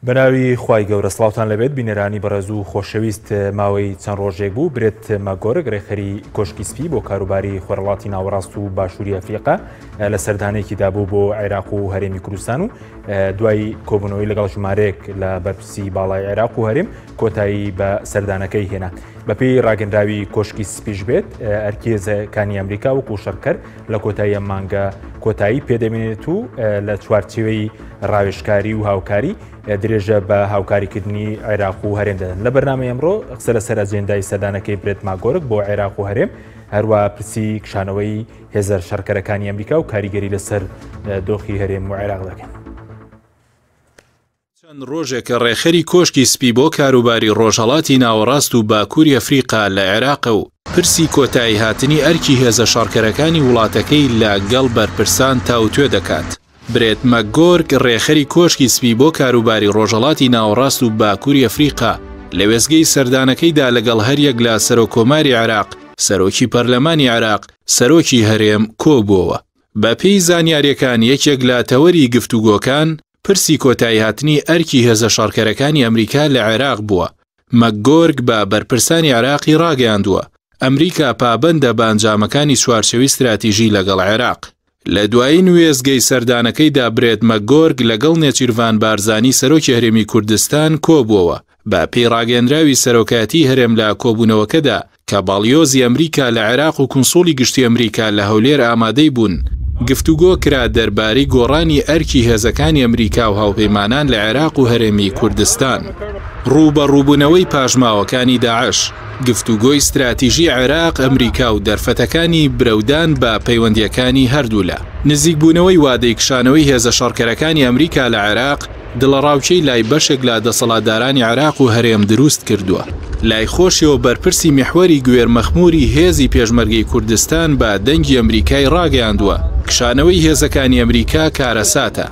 بەناوی خوای گەورە سڵاوتان لەبێت بینەرانی بەڕێز و خۆشەویست ماوەی چەند ڕۆژێک بوو برێت مەگۆرگ ڕێخەری کۆشکی سپی بۆ کاروباری خۆرهڵاتی ناوەڕاست و باشووری ئەفریقا لە سەردانێکی دابوو بۆ عێراق و هەرێمی کوردستان و دوای کۆبوونەوەی لەگەڵ ژمارەیەک لە بەرپرسی باڵای عێراق و هەرێم کۆتایی بە سەردانەکەی هێنا. بەپێی ڕاگەندراوی کۆشکی سپیش بێت ئەرکێزەکانی ئەمریکا وەکو شەڕکەر لە کۆتایی ئەم مانگە کۆتایی پێدەمێنێت و لە چوارچێوەی ڕاوێژکاری و هاوکاری درێژە بە هاوکاریکردنی عێراق و هەرێم دەدەن. لە بەرنامەی ئەمڕۆ قسە لەسەر ئەجێندای سەردانەکەی برێت مەگۆرگ بۆ عێراق و هەرێم هەروە پرسی کشانەوەی هێزە شەڕکەرەکانی ئەمریکا و کاریگەری لەسەر دۆخی هەرێم و عێراق دەکەن. چەند ڕۆژێکە ڕێخەری کۆشکی سپی بۆ کاروباری ڕۆژهەڵاتی ناوەڕاست و باکووری ئەفریقا لە عێراق و پرسی کۆتایی هاتنی ئەرکی هێزە شەڕکەرەکانی وڵاتەکەی لەگەڵ بەرپرسان تاوتوێ دەکات. برێت مەگۆرگ ڕێخەری کۆشکی سپی بۆ کاروباری ڕۆژهەڵاتی ناوەڕاست و باکووری ئەفریقا لە وێستگەی سەردانەکەیدا لەگەڵ هەریەک لە سەرۆکۆماری عێراق، سەرۆکی پەرلەمانی عێراق، سەرۆکی هەرێم کۆبووەوە. بە پێی زانیاریەکان یەکێک لە تەوەری گفتوگۆکان پرسی کۆتایی هاتنی ئەرکی هێزە شەڕکەرەکانی ئەمریکا لە عێراق بووە. مەگۆرگ بە بەرپرسانی عێراقی ڕاگەیاندووە ئەمریکا پابەندە بە ئەنجامەکانی چوارچێوی استراتیژی لەگەڵ عێراق. لە دوایین وێستگەی سەردانەکەیدا برێت مەگۆرگ لەگەڵ نێچیروان بارزانی سەرۆکی هەرێمی کوردستان کۆبووەوە. بە پێی ڕاگەیەندراوی سەرۆکایەتی هەرێم لە کۆبوونەوەکەدا کە باڵیۆزی ئەمریکا لە عێراق و کونسوڵی گشتی ئەمریکا لە هەولێر ئامادەی بوون، گفتوگۆ کرا دەربارەی گۆڕانی ئەرکی هێزەکانی ئەمریکا و هاوپەیمانان لە عێراق و هەرێمی کوردستان. ڕووبەڕووبوونەوەی پاژماوەکانی داعش، گفتوگۆی استراتیژی عێراق، ئەمریکا و دەرفەتەکانی برەودان بە پەیوەندیەکانی هەردوولا. نزیکبوونەوەی وادەی کشانەوەی هێزە شەڕکەرەکانی ئەمریکا لە عێراق دڵەڕاوچەی لای بەشێک لە دەسەڵاتدارانی عێراق و هەرێم دروست کردووە. لای خۆشیەوە بەرپرسی میحوەری گوێرمەخموری هێزی پێشمەرگەی کوردستان بە دەنگی ئەمریکای ڕاگەیاندووە کشانەوەی هێزەکانی ئەمریکا کارەساتە.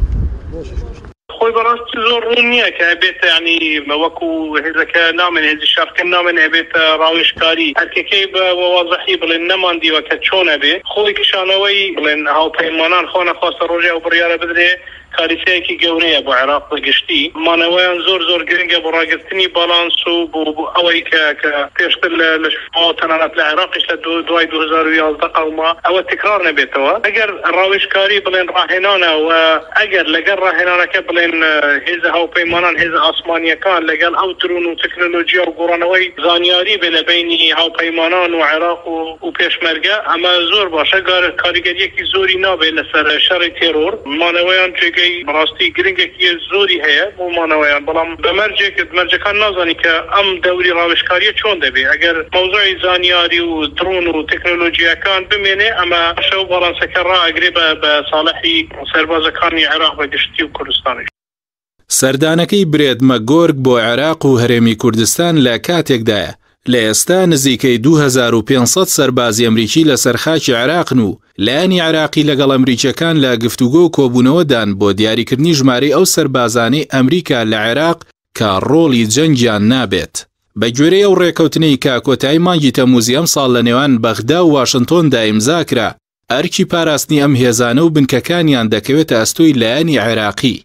خۆی بەڕاستی زۆر ڕوون نییە کە ئەبێتە ینی وەکو هێزەکە نامێن هێزی شەڕکرد نامێن ئەبێتە ڕاوێژکاری هەرکەکەی بە وازەحی بڵێن نەماندیوە کە چۆن ئەبێ خۆی کشانەوەی بڵێن هاوپەیمانان خۆ نەخواستە ڕۆژێ ئەو بڕیارە بدرێ کاریسەیەکی گەورەیە بۆ عێراق گشتی مانەوەیان زۆر گرنگە بۆ ڕاگررتنی باڵانس و بۆ ئەوەی کە پێشتر لە شماوە تەنانەت لە عێراقیش لە دوای 2011 قەوما ئەوە تکرار نەبێتەوە. ئەگەر ڕاوێژکاری بڵێن ڕاهێنانە و ئەگەر لەگەڵ ڕاهێنانەکە بڵێن هێزە هاوپەیمانان هێزە ئاسمانیەکان لەگەڵ ئەو درون و تەکنۆلۆژیا و گۆڕانەوەی زانیاری بێ لە بینی هاوپەیمانان و عێراق و پێشمەرگە ئەمە زۆر باشە کاریگەریەکی زۆری نابێت لەسەر شەڕی تێرۆر. مانەوەیان بەڕاستی گرنگێکی زۆری هەیە بۆ مانەوەیان، بەڵام بەمەرجەکان نازانی کە ئەم دەوری ڕاوێژکاریە چۆن دەبێت. ئەگەر مەوزوعی زانیاری و درۆن و تەکنۆلۆژیەکان بمێنێ ئەمە شەو باڵانسەکە ڕائەگرێ بە ساڵحی سەربازەکانی عێراق بەگشتی و کوردستانی. سەردانەکەی برێت مەگۆرگ بۆ عێراق و هەرێمی کوردستان لە کاتێکدایە لە ئێستا نزیکەی 2500 سەربازی ئەمریکی لە سەرخاکی عێراقن و لایەنی عێراقی لەگەڵ ئەمریکیەکان لە گفتوگۆ و کۆبوونەوەدان بۆ دیاریکردنی ژمارەی ئەو سەربازانەی ئەمریکا لە عێراق کە ڕۆڵی جەنگیان نابێت. بە گوێرەی ئەو ڕێکەوتنەی کە کۆتایی مانگی تەمووزی ئەم ساڵ لە نێوان بەغدا و واشنتۆندا ئیمزاکرا، ئەرکی پاراستنی ئەم هێزانە و بنکەکانیان دەکەوێتە ئەستۆی لایەنی عێراقی.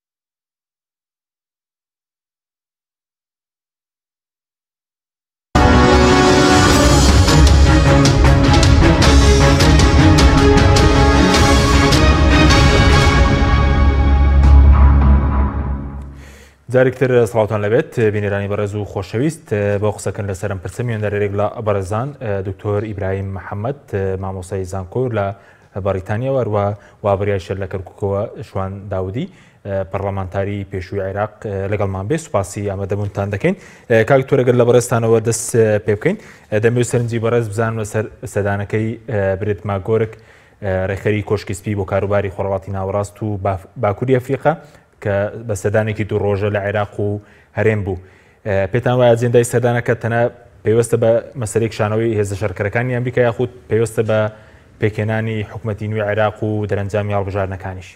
جارێکتر سڵاوتان لەبێت بینێرانی بەڕێز و خۆشەویست بۆ قسەکەن لەسەرم پرسە میێندەرێک لە بەڕێزان دکتۆر ئیبراهیم محەممەد مامۆسای زانکۆر لە بەریتانیاوە هەروە وابڕیای شەر لە کەرکووکەوە شوان داودی پەرلەمانتاری پێشووی عێراق لەگەڵمان بێ سوپاسی ئامادەبوونتان دەکەین. کاکتۆرەگەر لە بەڕێستانەوە دەست پێ بکەین دەمەوێت سەرنجی بەڕێز بزانوە سەر سەردانەکەی برێت مەگۆرگ ڕێخەری کۆشکی سپی بۆ کاروباری خۆرهڵاتی ناوەڕاست و باکووری ئەفریقا کە بە سەردانێکی دوو ڕۆژە لە عێراق و هەرێم بوو. پێتان وایە ئەجێندای سەردانەکە تەنها پێوەستە بە مەسەلەی کشانەوەی هێزە شەڕکەرەکانی ئەمریکا یاخود پێوەستە بە پێکێنانی حکومەتی نوێی عێراق و دەرەنجامی هەڵبژاردنەکانیش؟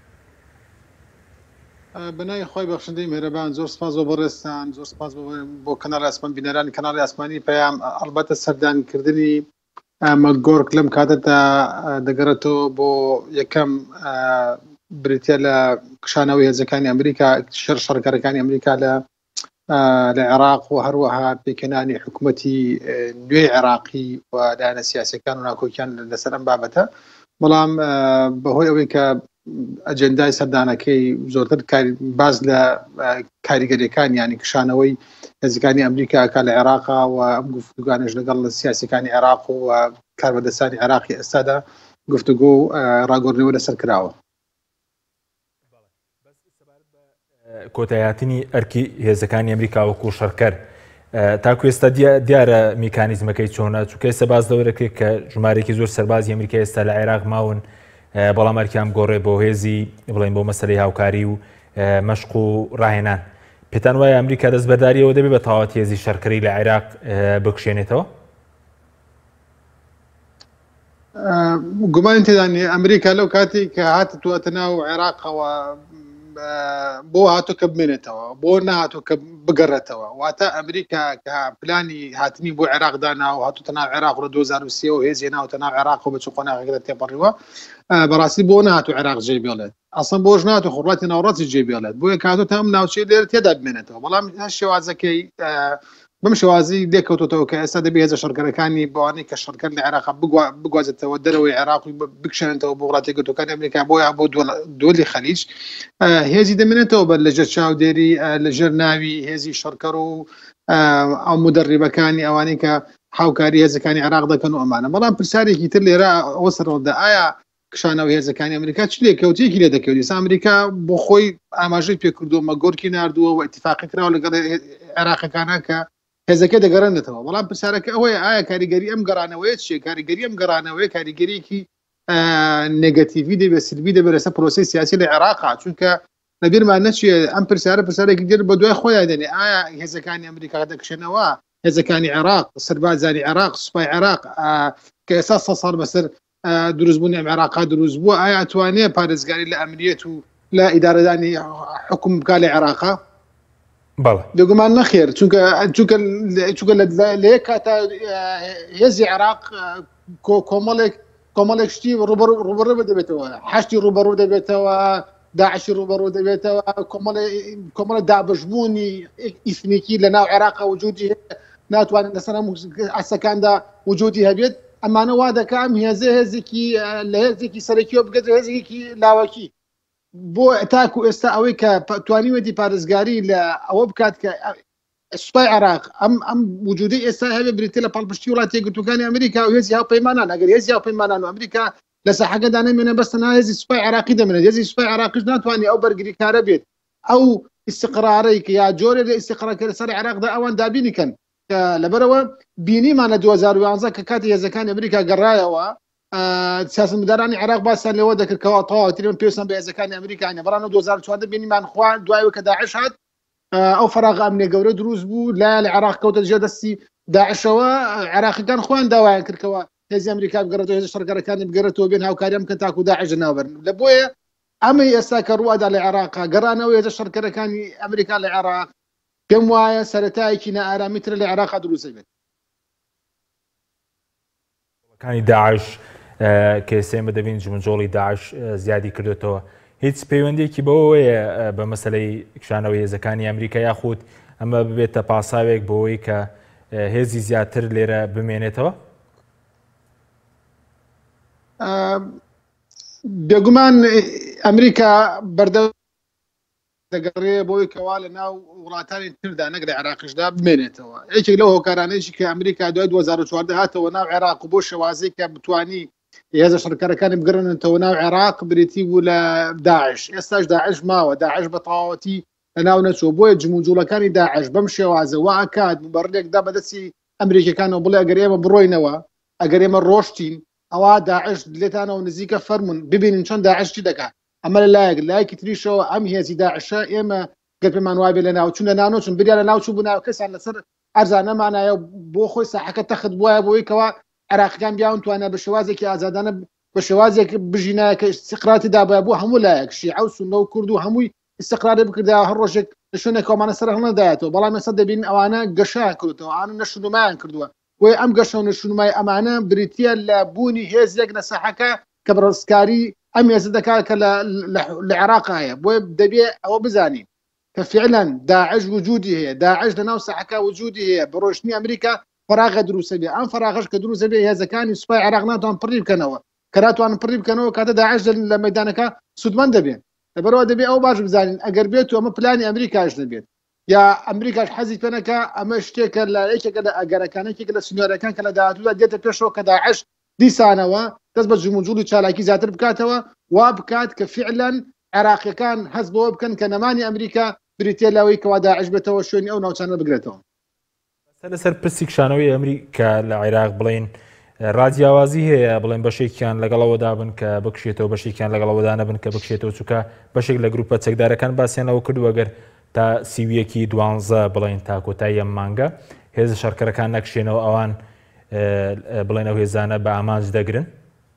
بەنای خۆی بەخشندەی مێرەبان زۆر سپاس بۆ بەڕێستان، زۆر سپاس بۆ کەناڵی ئاسمان بینەرانی کەناڵی ئاسمانی پەیام. ئەڵبەتە سەردانکردنی مەگۆرگ لەم کاتەدا دەگەڕێتەوە بۆ یەکەم بریتە لە کشانەوەی هێزەکانی ئەمریکا شەڕکارەکانی ئەمریکا لە عێراق و هەروەها پێکەنانی حکوومەتی نوێی عێراقی و لایەنە سیاسەکان و ناکۆکیان لەسەر ئەم بابەتە بەڵام بەهۆی ئەوەی کە ئەجەندای سەردانەکەی زۆرتر باز لە کاریگەریەکان ینی کشانەوەی هێزەکانی ئەمریکاکە لە عێراقا و ئەم گفتوگانش لەگەڵ سیاسەکانی عێراق و کاربەدەستانی عێراقی ئێستادا گفتوگۆ و ڕاگۆڕنەوە لەسەر کراوە. کۆتایاتنی ئەرکی هێزەکانی ئەمریکا وەکو شەڕکەر تاکو ئێستا دیارە میکانیزمەکەی چۆنە چونکە ئێستا باز دەورەکرێت کە ژمارەی زۆر سەربازی ئەمریکا ئێستا لە عێراق ماون بەڵام ئەرکیان گۆڕێ بۆ هێزی بڵێن بۆ مەسەلەی هاوکاری و مەشق و ڕاهێنان. پێتان وایە ئەمریکا دەستبەرداریەوە دەبێت بە تەواوەتی هێزی شەڕکەری لە عێراق بکشێنێتەوە؟ گومان تێدانی ئەمریکا لەو کاتی کە هاتووەتە ناو عێراقەوە بۆ هاتو کە بمێنێتەوە بۆ نهاتوو کە بگەڕێتەوە واتە ئەمریکا کە پلانی هاتنی بۆ عێراقدانا و هاتووتە ناو عێراق لە 2023 و هێزی ناوتە ناو عێراق و بە چ قۆناغێکدا تێپەڕیوە بەڕاستی بۆ نهاتوو عێراق جێ بێڵێت ئەسڵ بۆش ناتوو خڕاتی ناوەڕاستی جێ بێڵێت بۆیە کاتۆ تا ئەم ناوچەی لێرە تێدا بمێنێتەوە بەڵام شێوازەکەی بەم شێوازی دێکەوتەوە کە ئێستا دەبێت هێزە شەڕکەرەکانی بەوانەی کە شەڕکەر لە عێراق بگوازێتەوە دەرەوەی عێراق بکشێنێتەوە بۆ وڵاتی یەکگرتووەکانی ئەمریکا بۆ دۆلی خەلیج هێزی دەمێنێتەوە بەر لەژێر چاودێری لەژێر ناوی هێزی شەڕکەر و ئەو مدەڕیبەکانی ئەوانەی کە هاوکاری هێزەکانی عێراق دەکەن و ئەمانە بەڵام پرسیارێکی تر لێرە ئەوە سەرڕۆدا ئایا کشانەوە هێزەکانی ئەمریکا چ لێکەوتێکی لێ دەکەوێت ئێستا ئەمریکا بۆ خۆی ئاماژەی پێکردووە مەگۆرکی ناردووە و ئیتیفاقی کراوە لەگەڵ عێراقەکانە کە هێزەکە دەگەڕێنێتەوە بەڵام پرسیارەکە ئەوەیە ئایا کاریگەری ئەم گەڕانەوەیە چیە کاریگەری ئەم گەڕانەوەی کاریگەریەکی نێگەتیڤی دەبێت سلبی دەبێت لەسەر پرۆسەی سیاسی لە عێراقا چونکە لەبیرمان نەچێ ئەم پرسیارێکی دێر بە دوای خۆیان دێنێ ئایا هێزەکانی ئەمریکا دەکشێنەوە هێزەکانی عێراق سەربازانی عێراق سوپای عێراق کە ئێستا 100 ساڵ بەسەر دروستبوونی ئەم عێراقا دروست بووە ئایا ئەتوانێت پارێزگاری لە ئەمریەت و لە ئیدارەدانی حکوم بکات لە عێراقا دەگومان نەخێر چونکە لە یەک کاتە هێزی عێراق کۆمەڵێک شتی ڕوبەڕوو دەبێتەوە حەشتی ڕوبەڕوو دەبێتەوە داعشی ڕوبەڕوو دەبێتەوە کۆمەڵە دابشبوونی ئیثنیکی لە ناو عێراقا وجودی ناتوانێت لەسەر هەموو ئەسەکاندا وجودی هەبێت ئەمانە وا دەکە ئەم هێزێکی لە هێزێکی سەرەکیەوە بگەێت هێزێکی لاوەکی بۆ تاکو ئێستا ئەوەی کە توانیوەتی پارێزگاری لە ئەوە بکات کە سوپای عێراق ئەم وجودی ئێستا هەبێ بریتە لە پاڵپشتی وڵاتی یەکگرتووەکانی ئەمریکا و هێزی هاوپەیمانان ئەگەر هێزی هاوپەیمانان و ئەمریکا لە ساحەکەدا نەمێنێ بەستەنها هێزی سوپای عێراقی دەمێنێت هێزی سوپای عێراقیش ناتوانێت ئەو بەرگریکارە بێت ئەو ئیستیقرارەی کە یا جۆرێ لە ئیستیقرارکردن لەسەر عێراقدا ئەوان دابینیکەن کە لەبەرەوە بینیمان لە 2011 کە کاتی هێزەکانی ئەمریکا گەڕایەوە سیاسەتمەدارانی عێراق باسییان لەوە دەکردکەوە تەواو پێویستیان بە هێزەکانی ئەمریکانە بەڵام 2014 بینیمان خوا دوایەوە کە داعش هات ئەو فەراغ ئەمنیە گەورە دروست بوو لە عێراق کەوتە جێ دەستی داعشەوە عێراقیەکان خۆیان داوایان کردکەوە هێزی ئەمریکا بگەڕێتەوە هێزە شەڕکەرەکانی بگەڕێتەوە بێن هاوکاریان بکەن تاکو داعش ناوبەرن لە بۆیە ئەمەی ئێستا کە ڕووادا لە عێراقا گەڕانەوە هێزە شەڕکەرەکانی ئەمریکا لە عێراق پێم وایە سەرەتایەکی نائارامیتر لە عێراقا دروست بێت کانی داعش کە ئێستا دەبین جمنجۆڵی داعش زیادی کردوێتەوە هیچ پەیوەندێکی بەوەیە بە مەسەلەی کشانەوەی هێزەکانی ئەمریکا یاخود ئەمە ببێتە پاساوێک بۆەوەی کە هێزی زیاتر لێرە بمێنێتەوە بێگومان ئەمریکا بەردەوام دەگەڕێ بۆی کەوا لە ناو وڵاتانی تردا نەک لە عێراقیشدا بمێنێتەوە یەکێک لەو هۆکارانەیەکی کە ئەمریکا دوای 2014 هاتەوە ناو عێراق و بۆ شێوازەی کە بتوانی هێزە شەڕکەرەکانی بگەڕێنێتەوە ناو عێراق بریتی بوو لە داعش ئێستاش داعش ماوە داعش بە تەواوەتی لە ناو نەچوە بۆیە جموجوڵەکانی داعش بەم شێوازە وا ئەکات مبەڕێکدا بەدەستی ئەمریکەکانەوە بڵێ ئەگەر ئێمە بڕۆینەوە ئەگەر ئێمە ڕۆشتین ئەوە داعش لێتانەوە نزیکە فەرمون ببینین چۆن داعش چی دەکات ئەمە لایەکی تریشەوە ئەم هێزی داعشە ئێمە گەر پێمان وابێ لە ناو چون لە ناونۆچون بریان لە ناوچوو بوو ناو کەسان لەسەر ئەرزانەمانایە بۆ خۆی ساحەکە تەخت بووە بۆی کەوا عێراقیەکان بیاون توانە بە شێوازێکی ئازادانە بە شێوازێک بژینایە کە استیقراتی دابە بۆ هەموو لایەک شیعە و سوننە و کورد و هەمووی استیقراری بکردا هەر ڕۆژێک لە شوێنێک کۆمانە سەر هەڵنەدایەتەوە بەڵام ئێستا دەبین ئەوانە گەشایان کردوەوە ئەوانە نەشونمایان کردووە وی ئەم گەشە و نەشونمای ئەمانە بریتە لە بوونی هێزێک لە ساحەکە کە بەڕێزکاری ئەم هێزە دەکات کە لە عێراق هەیە بۆ دەبێ ئەوە بزانین کە فعلا داعش وجودی هەیە داعش لەناو ساحەکە وجودی هەیە بە ڕۆشنی ئەمریکا فراغە دروستە بێ ئەم فراغش کە دروستە بێ هێزەکانی سوپای عێراق ناتوان پڕی بکەنەوە کەراتوان پڕی بکەنەوە کاتە داعش لە مەدانەکە سودمەند دەبێت لەبەرەوە دەبێت ئەو باش بزانین ئەگەر بێت و ئەمە پلانی ئەمریکاش دەبێت یا ئەمریکاش حەزی پێنەکە ئەمە شتێکە لە یەکێکە لە ئەگەرەکانێکێک لە سنوورەکان کە لە داهاتوودا دێتە پێشەوە کە داعش دیسانەوە دەست بە جموجوڵی چالاکی زیاتر بکاتەوە وا بکات کە فعلا عێراقیەکان هەست بەوە بکەن کە نەمانی ئەمریکا بریتێ لاوەی کەوا داعش بێتەوە شوێنی ئەو ناوچانە بگرێتەوە لەسەر پرسی کشانەوەی ئەمریکا لە عێراق بڵێن ڕادیاوازی هەیە بڵێن بەشێکیان لەگەڵەوەدا بن کە بکشێتەوە بەشێکیان لەگەڵەوەدا نەبن کە بکشێتەوە چووکە بەشێک لە گروپە چەکدارەکان باسییانەوە کردووە گەر تا سیویەکی 12 بڵێن تا کۆتایی ئەم مانگە هێز شەڕکەرەکان نەکشێنەوە ئەوان بڵێن ئەو هێزانە بە ئامانج دەگرن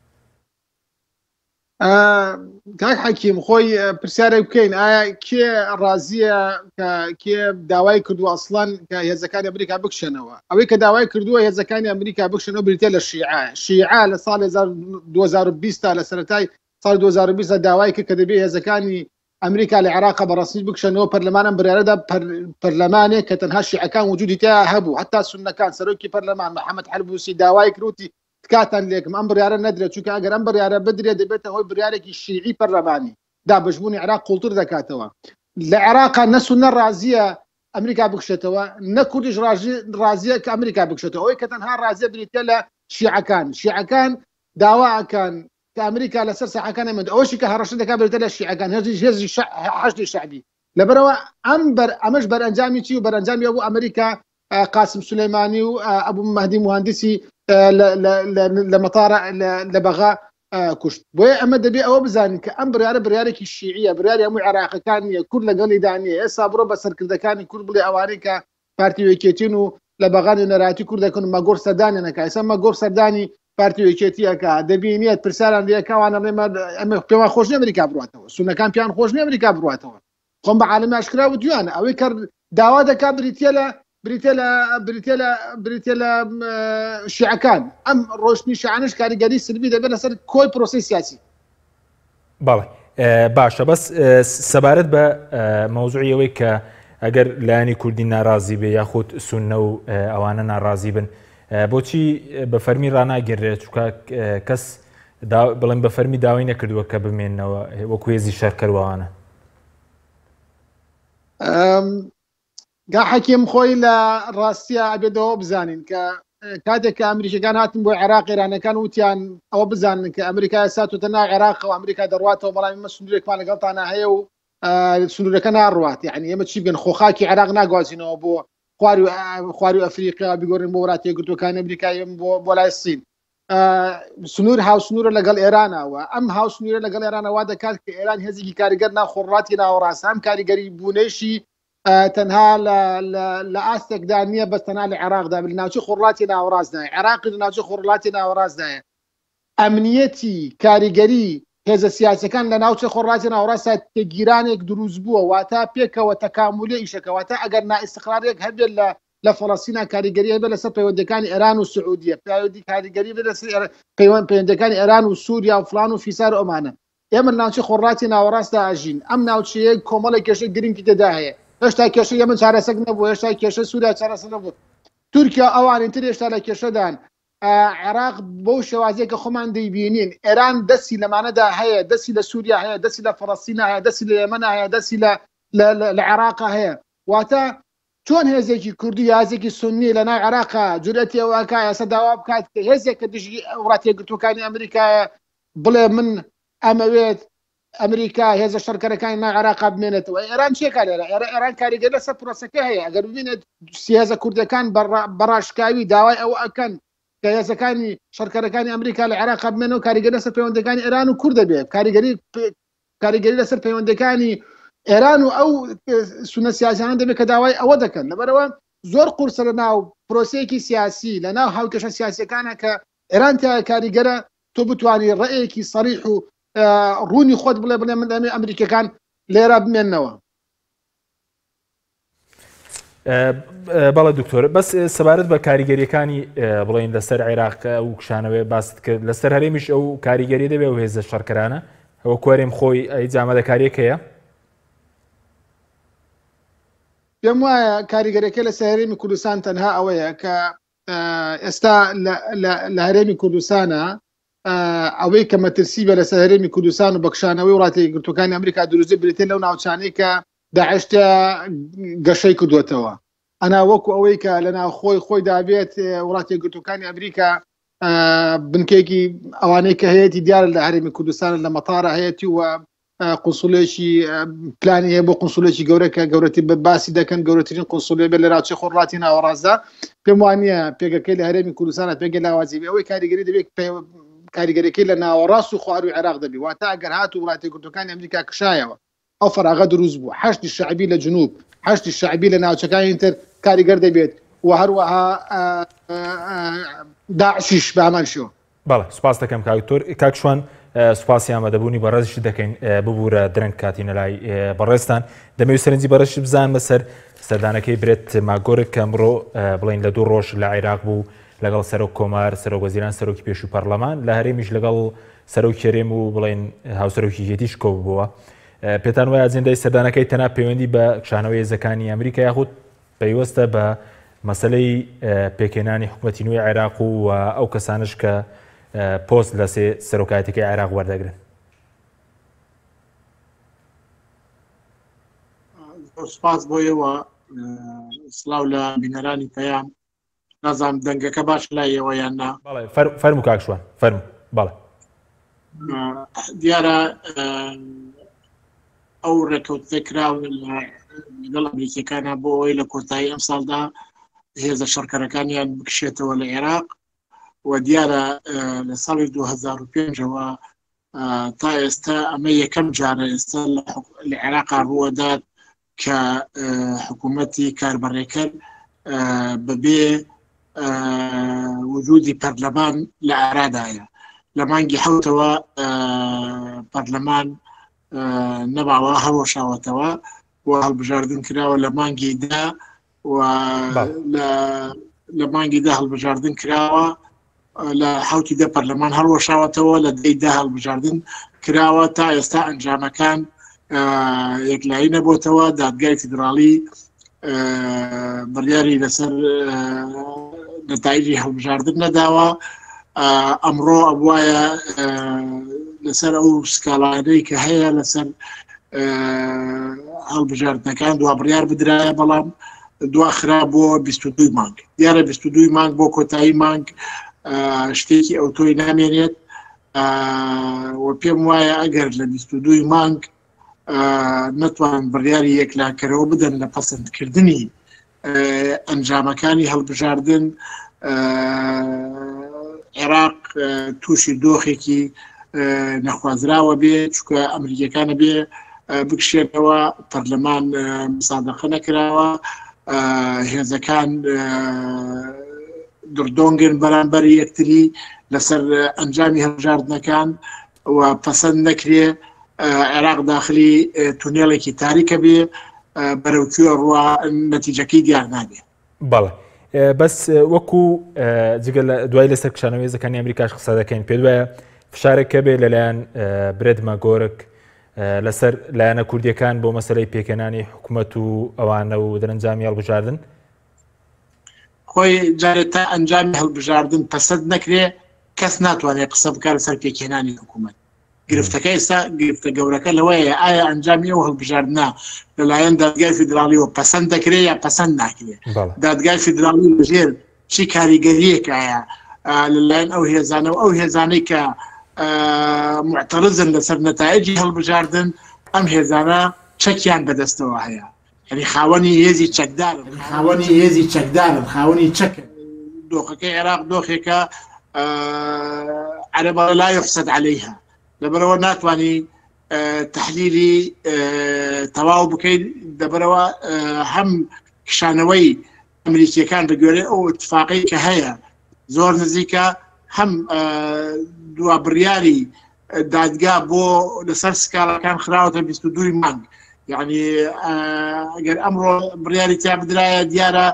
کاک حەکیم خۆی پرسیارێک بکەین ئایا کێ ڕازیە کێ داوای کردووە ئەسڵان کە هێزەکانی ئەمریکا بکشێنەوە ئەوەی کە داوای کردووە هێزەکانی ئەمریکا بکشێنەوە بریتێ لە شیعە لە ساڵی 2020 لە سەرەتای ساڵی 2020 داوای کرد کە دەبێت هێزەکانی ئەمریکا لە عێراق بەڕسمی بکشێنەوە پەرلەمانم بڕیارەدا پەرلەمانێک کە تەنها شیعەکان وجودی تیا هەبوو حتا سونەکان سەرۆکی پەرلەمان محەممەد حەلبوسی داوای کروتی کاتان لێکم ئەم بڕیارە نەدرێت چونکە ئەگەر ئەم بڕیارە بدرێت دەبێتە هۆی بڕیارێکی شیعی پەرلەمانی دابشبوونی عێراق قوڵتر دەکاتەوە لە عێراقا نەسونە ڕازیە ئەمریکا بکشێتەوە نەکوردیش ڕازیە کە ئەمریکا بکشێتەوە ئەوەی کە تەنها ڕازیە بریتە لە شیعەکان داواکان کە ئەمریکا لەسەر ساحەکان ئەمەد ئەوەشی کە هەڕەشە دەکات بێتە لە شیعەکان هێزی حەشدی شعبی لەبەرەوە ئەمەش بەرئەنجامی چی و بەرئەنجامی بوو ئەمریکا قاسم سولەیمانی و ئەبوو مەهدی موهندسی لە مەتارە لە بەغا کوشت بۆیە ئەمە دەبێت ئەوە بزانین کە ئەم بڕیارێکی شیعیە بڕیاری هەمووی عێراقەکانیە کورد لەگەڵی دانیە ئێستا بڕۆ بە سەرکردەکانی کورد بڵێ ئەوانەی کە پارتی وەکێتین و لە بەغانی نەراتی کورد دەکەن مەگۆر سەردانیانەکە ئێستا مەگۆر سەردانی پارتی وەکێتیەکە دەبینێت پرسیاران لێکەوانە ئەمە پێوان خۆش ئەمریکا بڕاتەوە سونەکان پیان خۆش ئەمریکا بڕاتەوە خۆم بە عالەمی ئاشکرا و دویانە ئەوەی کە داوا دەکات بریتێ لە شیعەکان ئەم ڕۆشنی شیعانش کاریگەری سلبی دەبێت لەسەر کۆی پرۆسی سیاسی بەڵێ باشە بەس سەبارەت بە مەوزوعی ئەوەی کە ئەگەر لایانی کوردی ناڕازی بێ یاخود سونە و ئەوانە ناڕازی بن بۆچی بە فەرمی ڕناگەڕێت چونکە کەس بڵێن بە فەرمی داوای نەکردووە کە بمێننەوە وەکو هێزی شەڕکەروانە گا حەکیم خۆی لە ڕاستیە ئەبێتەوە بزانین کە کاتێک کە ئەمریکەکان هاتن بۆ عێراق ئێرانەکان وتیان ئەوە بزانن کە ئەمریکا ساتوتە ناو عێراقەوە ئەمریکا دەڕواتەوە بەڵام ئێمە سنوورێکمان لەگەڵتانە هەیە و سنوورەکە ناڕوات یعنی ئێمە چی بێن خۆخاکی عێراق ناگوازینەوە بۆ خواری ئەفریقا بگۆڕین بۆ وڵاتی یەکگرتووەکانی ئەمریکای بۆ لای سین سنوور هاوسنوورە لەگەڵ ئێرانەوە ئەم هاوسنوورە لەگەڵ ئێرانەوە دەکات کە ئێران هێزێکی کاریگەر ناخۆڕاتی ناوەڕاست ئەم کاریگەری بوونەیشی تەنها لە ئاستێکدا نییە بەس تەنها لە عێراقدا لە ناوچەی خۆڕاتی ناوەڕاستدایە عێراقی لە ناوچەی خۆڕاتی ناوەڕاستدایە ئەمنیەتی کاریگەری هێزە سیاسەکان لە ناوچەی خۆڕاتی ناوەڕاستدا تێگیرانێک دروست بووە واتە پێکەوە تەکاملی ئیشەکەواتە ئەگەر نائیستقرارێک هەبێت لە فەڵەستینە کاریگەری هەبێت لەسەر پەیوەندەکانی ئێران و سعودیە پەیوەندی کاریگەری بێت لەسەر پەیوەندەکانی ئێران و سووریا و فڵان و فیسار ئۆمانە ئێمە ناوچەی خۆڕاتی ناوەڕاستدا ئاژین ئەم ناوچەیە کۆمەڵی کێشە گرنگی تێدا هەیە هێشتا کێشە یەمن چارەسەر نەبوو هێشتا کێشە سووریا چارەسەر نەبوو تورکیا ئەوانین تر هێشتا لە کێشەدان عێراق بەو شێوازەیە کە خۆمان دەیبینین ئێران دەستی لەمانەدا هەیە دەستی لە سووریا هەیە دەستی لە فەڵەستینە هەیە دەستی لە یەمەنە هەیە دەستی لە عێراقا هەیە واتە چۆن هێزێکی کوردی یازێکی سونی لە ناو عێراقا جورئەتی ئەوەکە ئێستا داوا بکات کە هێزێک کە دژی وڵاتی یەکگرتووەکانی ئەمریکایە بڵێ من ئەمەوێت ئەمریکا هێزە شەڕکەرەکانی ناو عێراقا بمێنێتەوە ئێران چێکا لێرە ئێران کاریگەر لەسەر پرۆسەکە هەیە ئەگەر ببینێت هێزە کوردەکان بەڕاشکاوی داوای ئەوە ئەکەن کە هێزەکانی شەڕکەرەکانی ئەمریکا لە عێراقا بمێنەوە کاریگەر لەسەر پەیوەندەکانی ئێران و کوردە بێت کاریگەری لەسەر پەیوەندەکانی ئێران و ئەو سونە سیاسیانە دەبێت کە داوای ئەوە دەکەن لەبەرەوە زۆر قورسە لە ناو پرۆسەیەکی سیاسی لە ناو هاوکێشە سیاسیەکانە کە ئێران تا کاریگەرە تۆ بتوانانی ڕێیەکی سەریح و ڕوونی خۆت بڵێ من ئەمێ ئەمریکەکان لێرە بمێننەوە بەڵێ دکتۆر بەس سەبارەت بە کاریگەریەکانی بڵێن لەسەر عێراق و کشانەوەی باست کرد لەسەر هەرێمیش ئەو کاریگەری دەبێت و هێزە شەڕکەرانە ئەوە کوێرێم خۆی ئەی جامەدەکاریەکەیە پێم وایە کاریگەرەکە لە هەرێمی کوردستان تەنها ئەوەیە کە ئێستا لە هەرێمی کوردستانە ئەوەی کە مەترسی بە لە هەرێمی کوردستان و بەخشانەوەی وڵاتی یەکگرتووەکانی ئەمریکا دروست بێتێ لەو ناوچانەی کە داعشتە گەشەی کردوێتەوە ئەنا وەکو ئەوەی کە لە ناوخۆی خۆی دابێت وڵاتی یەکگرتووەکانی ئەمریکا بنکێکی ئەوانەی کە هەیەی دیارە لە هەرێمی کوردستان لە مەتارە هەیەی و قونسولێکی پلانی هەیە بۆ قونسولێکی گەورەکە گەورەتی بە باسی دەکەن گەورەترین قونسولێ بێت لە راوچەی خۆڕاتی ناوەڕاستدا پێم وانە پێگەکەی لە هەرێمی کوردستانە پێگە لاوازی ئەوەی کاریگەری دەبێت کاریگەریەکەی لە ناوەڕاست و خوار و عێراق دەبی واتە ئەگەر هات و وڵاتی یەکگرتووەکانی ئەمریکا کشایەوە ئەو فەراغە دروست بوو حەشتی شەعبی لە جنوب حەشتی شەعبی لە ناوچەکانی تر کاریگەر دەبێت و هەروەها داعشیش بە هەمان شێوە. بەڵێ سوپاس دەکەم کاکشوان سوپاسی ئامادەبوونی بەڕێزیش دەکەین ببوورە درەنگ کاتینە لای بەڕێستان دەمەوێت سەرنجی بەڕێزی بزان بەسەر سەردانەکەی برێت ماگۆرک کە ئەمڕۆ بڵین لە 2 ڕۆژ لە عێراق بوو لەگەڵ سەرۆک کۆمار سەرۆک وەزیران سەرۆکی پێشووی پەرلەمان لە هەرێمیش لەگەڵ سەرۆک کێرێم و بڵین هاوسەرۆکی هێتیش کۆ بووە پێتان وایە ئەجێندای سەردانەکەی تەنها پەیوەندی بە کشانەوەی هێزەکانی ئەمریکا یاخود پەیوەستە بە مەسەلەی پێکێنانی حکوومەتی نوێی عێراق و ئەو کەسانش کە پۆست لە سەرۆکایەتەکەی عێراق وەردەگرن. سپاس بۆیەوە سلااو لە بینەرانی پەیام نازانم دەنگەکە باش لایەوە یان نا فەرموو کاکشوان فەرموو باڵێ دیارە ئەو ڕێکەوتە کراون لەگەڵ ئەمریکیەکانە بۆ ئەوەی لە کۆتایی ئەم ساڵدا هێزە شەڕکەرەکانیان بکشێتەوە لە عێراق و دیارە لە ساڵی 2005ەوە تا ئێستا ئەمە یەکەم جارە ئێستا لە عێراقا ڕووەدات کە حکوومەتی کاربڕێکەر بەبێ وجودی پەرلەمان لە ئارادایە لە مانگی حوتەوە پەرلەمان نەباوە هەڵۆشاوەتەوە و هەڵبژاردن کراوە لە مانگی دا و لە مانگی دا هەڵبژاردن کراوە لە حوتی دە پەرلەمان هەڵۆشاوەتەوە لە دەیدا هەڵبژاردن کراوە تا ئێستا ئەنجامەکان یەکلایی نەبووتەوە دادگای فیدراڵی بڕیاری لەسەر نەتایجی هەڵبژاردن نەداوە ئەمڕۆ ئەوایە لەسەر ئەو سکاڵانەی کە هەیە لەسەر هەڵبژاردنەکان دوا بڕیار بدرایە بەڵام دواخرا بۆ 22 مانگ دیارە 22 مانگ بۆ کۆتایی مانگ شتێکی ئەوتۆی نامێنێت و پێم وایە ئەگەر لە 22 مانگ نەتوان بڕیاری یەکلاکەرەوە بدەن لە پەسەندکردنی ئەنجامەکانی هەڵبژاردن عێراق تووشی دۆخێکی نەخوازراوە بێ چونکە ئەمریکیەکانە بێ بکشێتەوە پەرلەمان مسادەقە نەکراوە هێزەکان دردۆنگن بەرامبەری یەکتری لەسەر ئەنجامی هەڵبژاردنەکان و پەسەند نەکرێ عێراق داخلی تونێڵێکی تاریکە بێ بەرەوکوێ ڕوا نەتیجەکەی دیار نابێ. بەڵێ بەس وەکو جگە دوای لەسەر کشانەوەی هێزەکانی ئەمریکاش قسە دەکەین پێ وایە فشارێکە بێ لەلایەن برێت ماگۆرک لەسەر لایەنە کوردیەکان بۆ مەسەلەی پێکەنانی حکوومەت و ئەوانە و دەرەنجامی هەڵبژاردن خۆی جارێت تا ئەنجامی هەڵبژاردن پەسەند نەکرێ کەس ناتوانێت قسە بکات لەسەر پێکێنانی حکوومەت گرفتەکە ئێستا گرفتە گەورەکە لەوەیە ئایا ئەنجامی ئەو هەڵبژاردنە لەلایەن دادگای فیدراڵیەوە پەسەند دەکرێت یا پەسەند ناکرێت دادگای فیدراڵی لەژێر چی کاریگەریەکایە لەلایەن ئەو هێزانە و ئەو هێزانەی کە معتەرزن لەسەر نەتایجی هەڵبژاردن ئەم هێزانە چەکیان بەدەستەوە هەیە یعنی خاوەنی هێزی چەکدارن خاوەنی چەکن دۆخەکەی عێراق دۆخێکە عەرەبە لا يحسد عليها لەبەرەوە ناتوانانی تحلیلی تەواو بکەیت دەبەرەوە هەم کشانەوەی ئەمریکیەکان بەگوێرە ئەو اتفاقی کە هەیە زۆر نزیکە هەم دوا بڕیاری دادگا بۆ لەسەر سکاڵەکان خراوەتە 22 مانگ یعنی ئەگەر ئەمڕۆ بڕیاری تا بدرایە دیارە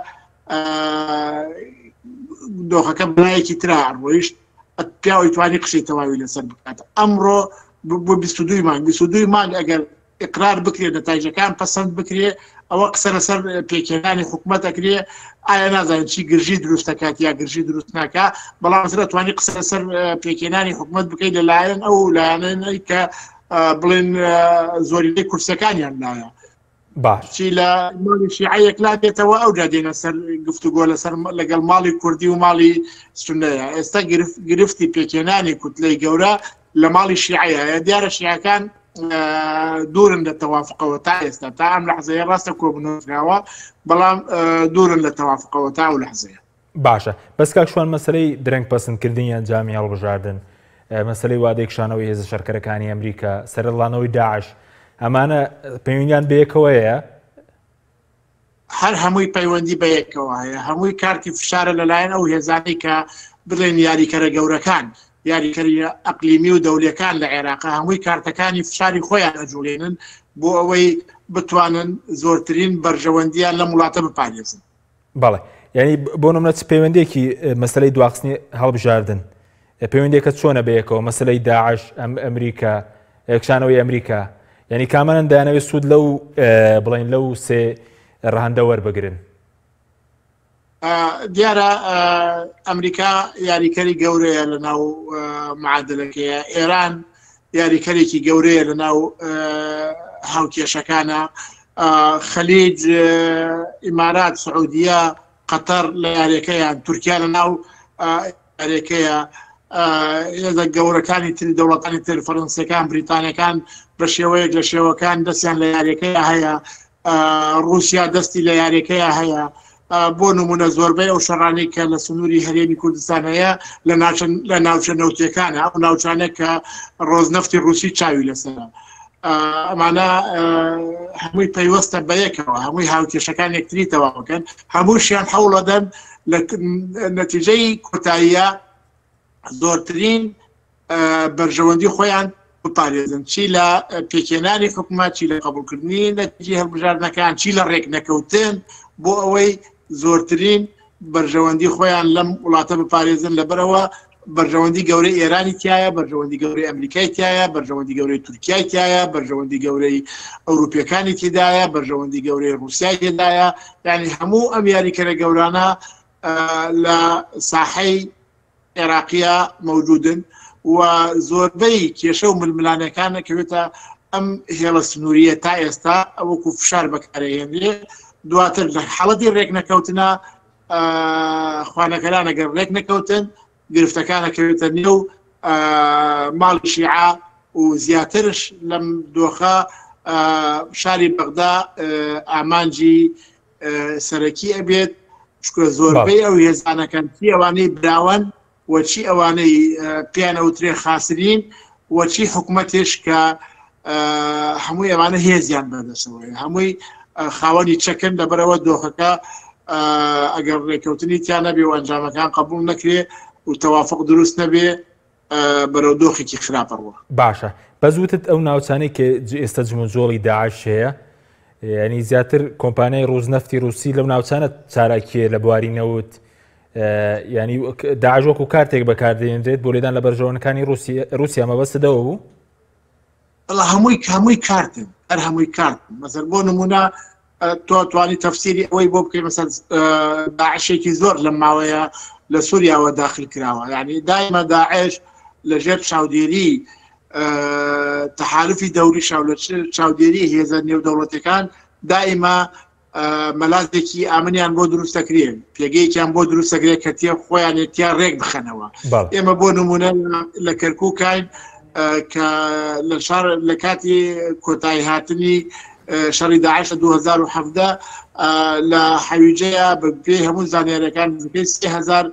دۆخەکە بنایەکی ترا ڕۆیشت پیاوەی توانی قشەی تەواوی لەسەر بکاتە ئەمڕۆ بۆ 22 مانگ ئەگەر ئقرار بکرێت نەتایجەکان پەسەند بکرێت ئەوە قسە لەسەر پێکێنانی حکوومەت ئەکرێ ئایا نازانین چی گرژی دروست دەکات یا گرژی دروست ناکات بەڵام دەتوانانی قسە لەسەر پێکێنانی حکوومەت بکەیت لەلایەن ئەو لایەنەی کە بڵێن زۆرینەی کورسەکانیان لایە باش چی لە ماڵی شیعەیەک لا بێتەوە ئەوجا دێنە سەر گفتوگۆ لەسەر لەگەڵ ماڵی کوردی و ماڵی سونەیە ئێستا گرفتی پێکێنانی کوتلەی گەورە لە ماڵی شیعەیە دیارە شیعەکان دوورن لە تەوافقەوە تا ئێستا تا ئەم لەحزەیە ڕاستە کۆبنەوەکراوە بەڵام دوورن لە تەوافقەوە تا ئەو لەحزەیە باشە بەس کاکشوان مەسلەی درەنگ پەسەندکردنیان جامی هەڵبژاردن مەسلەی وادەیەکشانەوەی هێزە شەرکەرەکانی ئەمریکا سەرەڵانەوەی داعش ئەمانە پەیوەندیان بەیەکەوەیە هەر هەمووی پەیوەندی بەیەکەوە هەیە هەمووی کارتی فشارە لەلایەن ئەو هێزانەی کە بڵێن یاریکەرە گەورەکان یاریکەری ئەقلیمی و دەوڵەکان لە عێراق هەمووی کارتەکانی فشاری خۆیان ئەجوڵێنن بۆ ئەوەی بتوانن زۆرترین بەرژەوەندیان لە وڵاتە بپارێزن بەڵێ یعنی بۆ نمونە پەیوەندێکی مەسلەی دواخستنی هەڵبژاردن پەیوەندێکە چۆنە بەیەکەوە مەسلەی داعش ئەمریکا یەکشانەوەی ئەمریکا یعنی کامانن دایانەوێت سوود لەو بڵین لەو سێ ڕەهەندە وەربگرن دیارە ئەمریکا یاریکەری گەورەیە لە ناو معادلەکەیە ئێران یاریکەرێکی گەورەیە لە ناو هاوکێشەکانە خەلیج ئیمارات سعودیە قەتەر لە یاریەکەیان تورکیا لە ناو یاریەکەیە هێزە گەورەکانی تری دەوڵەتانی تر فەڕەنسیەکان بریتانیەکان بە شێوەیەک لە شێوەکان دەستیان لە یاریەکەیە هەیە رووسیا دەستی لە یاریەکەیە هەیە بۆ نمونە زۆربەی ئەو شەڕانەی کە لە سنووری هەرێمی کوردستان هەیە لە ناوچە نەوتیەکانە ئەو ناوچانە کە ڕۆزنەفتی رووسی چاوی لەسەرە ئەمانە هەمووی پەیوەستە بەیەکەوە هەمووی هاوکێشەکان یەکتری تەواوەکەن هەمووشیان هەوڵەدەن لە نەتیجەی کۆتاییە زۆرترین بەرژەوەندی خۆیان بپارێزن چی لە پێکێنانی حکومەت چی لە قبولکردنی نەتیجەی هەڵبژاردنەکان چی لە ڕێک نەکەوتن بۆ ئەوەی زۆرترین بەرژەوەندی خۆیان لەم وڵاتە بپارێزن لەبەرەوە بەرژەوەندی گەورەی ئێرانی تایە بەرژەوەندی گەورەی ئەمریکای تایە بەرژەوەندی گەورەی تورکیای تایە بەرژەوەندی گەورەی ئەوروپیەکانی تێدایە بەرژەوەندی گەورەی رووسای تێدایە یعنی هەموو ئەم یاریکەرە گەورانە لە ساحەی عێراقیە موجودن و زۆربەی کێشە و ململانەکان نەکەوێتە ئەم هێڵە سنووریە تا ئێستا ئەوەکو فشار بەکارهێنرێ دواتر لە حاڵەتی ڕێک نەکەوتنە خوانەکەران ئەگەر ڕێک نەکەوتن گرفتەکانەکەوێتە نێو ماڵی شیعە و زیاترش لەم دۆخە شاری بەغدا ئامانجی سەرەکی ئەبێت چکە زۆربەی ئەو هێزانەکان چی ئەوانەی براون وەچی ئەوانەی پیان ئەوترێ خاسرین وەچی حکوومەتێش کە هەمووی ئەوانە هێزیان بەدەستەوەی هەمووی خاوەنی چەکن لەبەرەوە دۆخەکە ئەگەر ڕێکەوتنی تیان نەبێ و ئەنجامەکان قبول نەکرێ و تەوافق دروست نەبێ بەرەو دۆخێکی خراپەڕوە باشە بەزوتت ئەو ناوچانەی کە ئێستا جموجۆڵی داعش هەیە ینی زیاتر کۆمپانیای ڕۆژنەفتی رووسی لەو ناوچانە چالاکیە لە بواری نەوت ینی داعش وەکو کارتێک بەکاردێنرێت بۆ لێدان لە بەرژەوەنەکانی رووسیا مەبەستەوە بوو هەمووی کارتن هەر هەمووی کارتن مەسەر بۆ نمونە تۆ توانی تەفسیری ئەوەی بۆ بکەی مەسەر داعشێکی زۆر لەم ماوەیە لە سووریاوە داخل کراوە یعنی دایمە داعش لەژێر چاودێری تەحالفی دەوری چاودێری هێزە نێودەوڵەتەکان دائیمە مەلازێکی ئامنیان بۆ دروستەکرێن پێگەیەکیان بۆ دروستەکرێت کە تێ خۆیان یەکتیان ڕێک بخەنەوە ئێمە بۆ نمونە لە کەرکووکین کە لە کاتی کۆتایی هاتنی شەڕی داعش لە 2017 لە حەویجەیە بە پێی هەموو زانیاریەکان پێی 30,000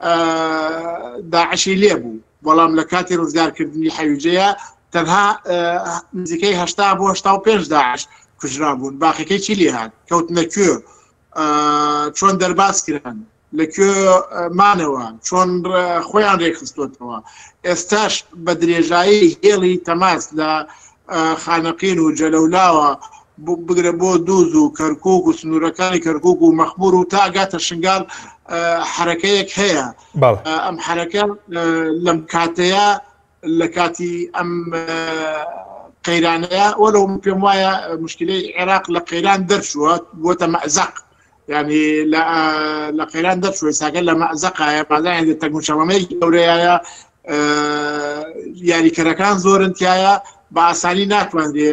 داعشی لێبوو بەڵام لە کاتی ڕزگارکردنی حەویجەیە تەنها نزیکەی 80 بۆ 85 داعش کوژرا بوون باقیەکەی چی لێ هات کەوتنە کوێ چۆن دەرباز کران لەکوێ مانەوە چۆن خۆیان ڕێکخستوتەوە ئێستاش بە درێژایی هێڵی تەماس لە خانەقین و جەلەولاوە بگرە بۆ دووز و کەرکووک و سنوورەکانی کەرکووک و مەخمور و تا ئەگاتە شنگال حرەکەیەک هەیە ئەم حرەکە لەم کاتەیە لە کاتی ئەم قەیرانەیە وەلەو پێم وایە مشکلەی عێراق لە قەیران دەرچووە بۆتە مەئزەق یعنی لە قەیران دەرچووە ساگە لە مەئزەقایە مازایان تەکموچەڵەمەیەکی گەورەیە یاریکەرەکان زۆرن تایە بە ئاسانی ناتوانرێ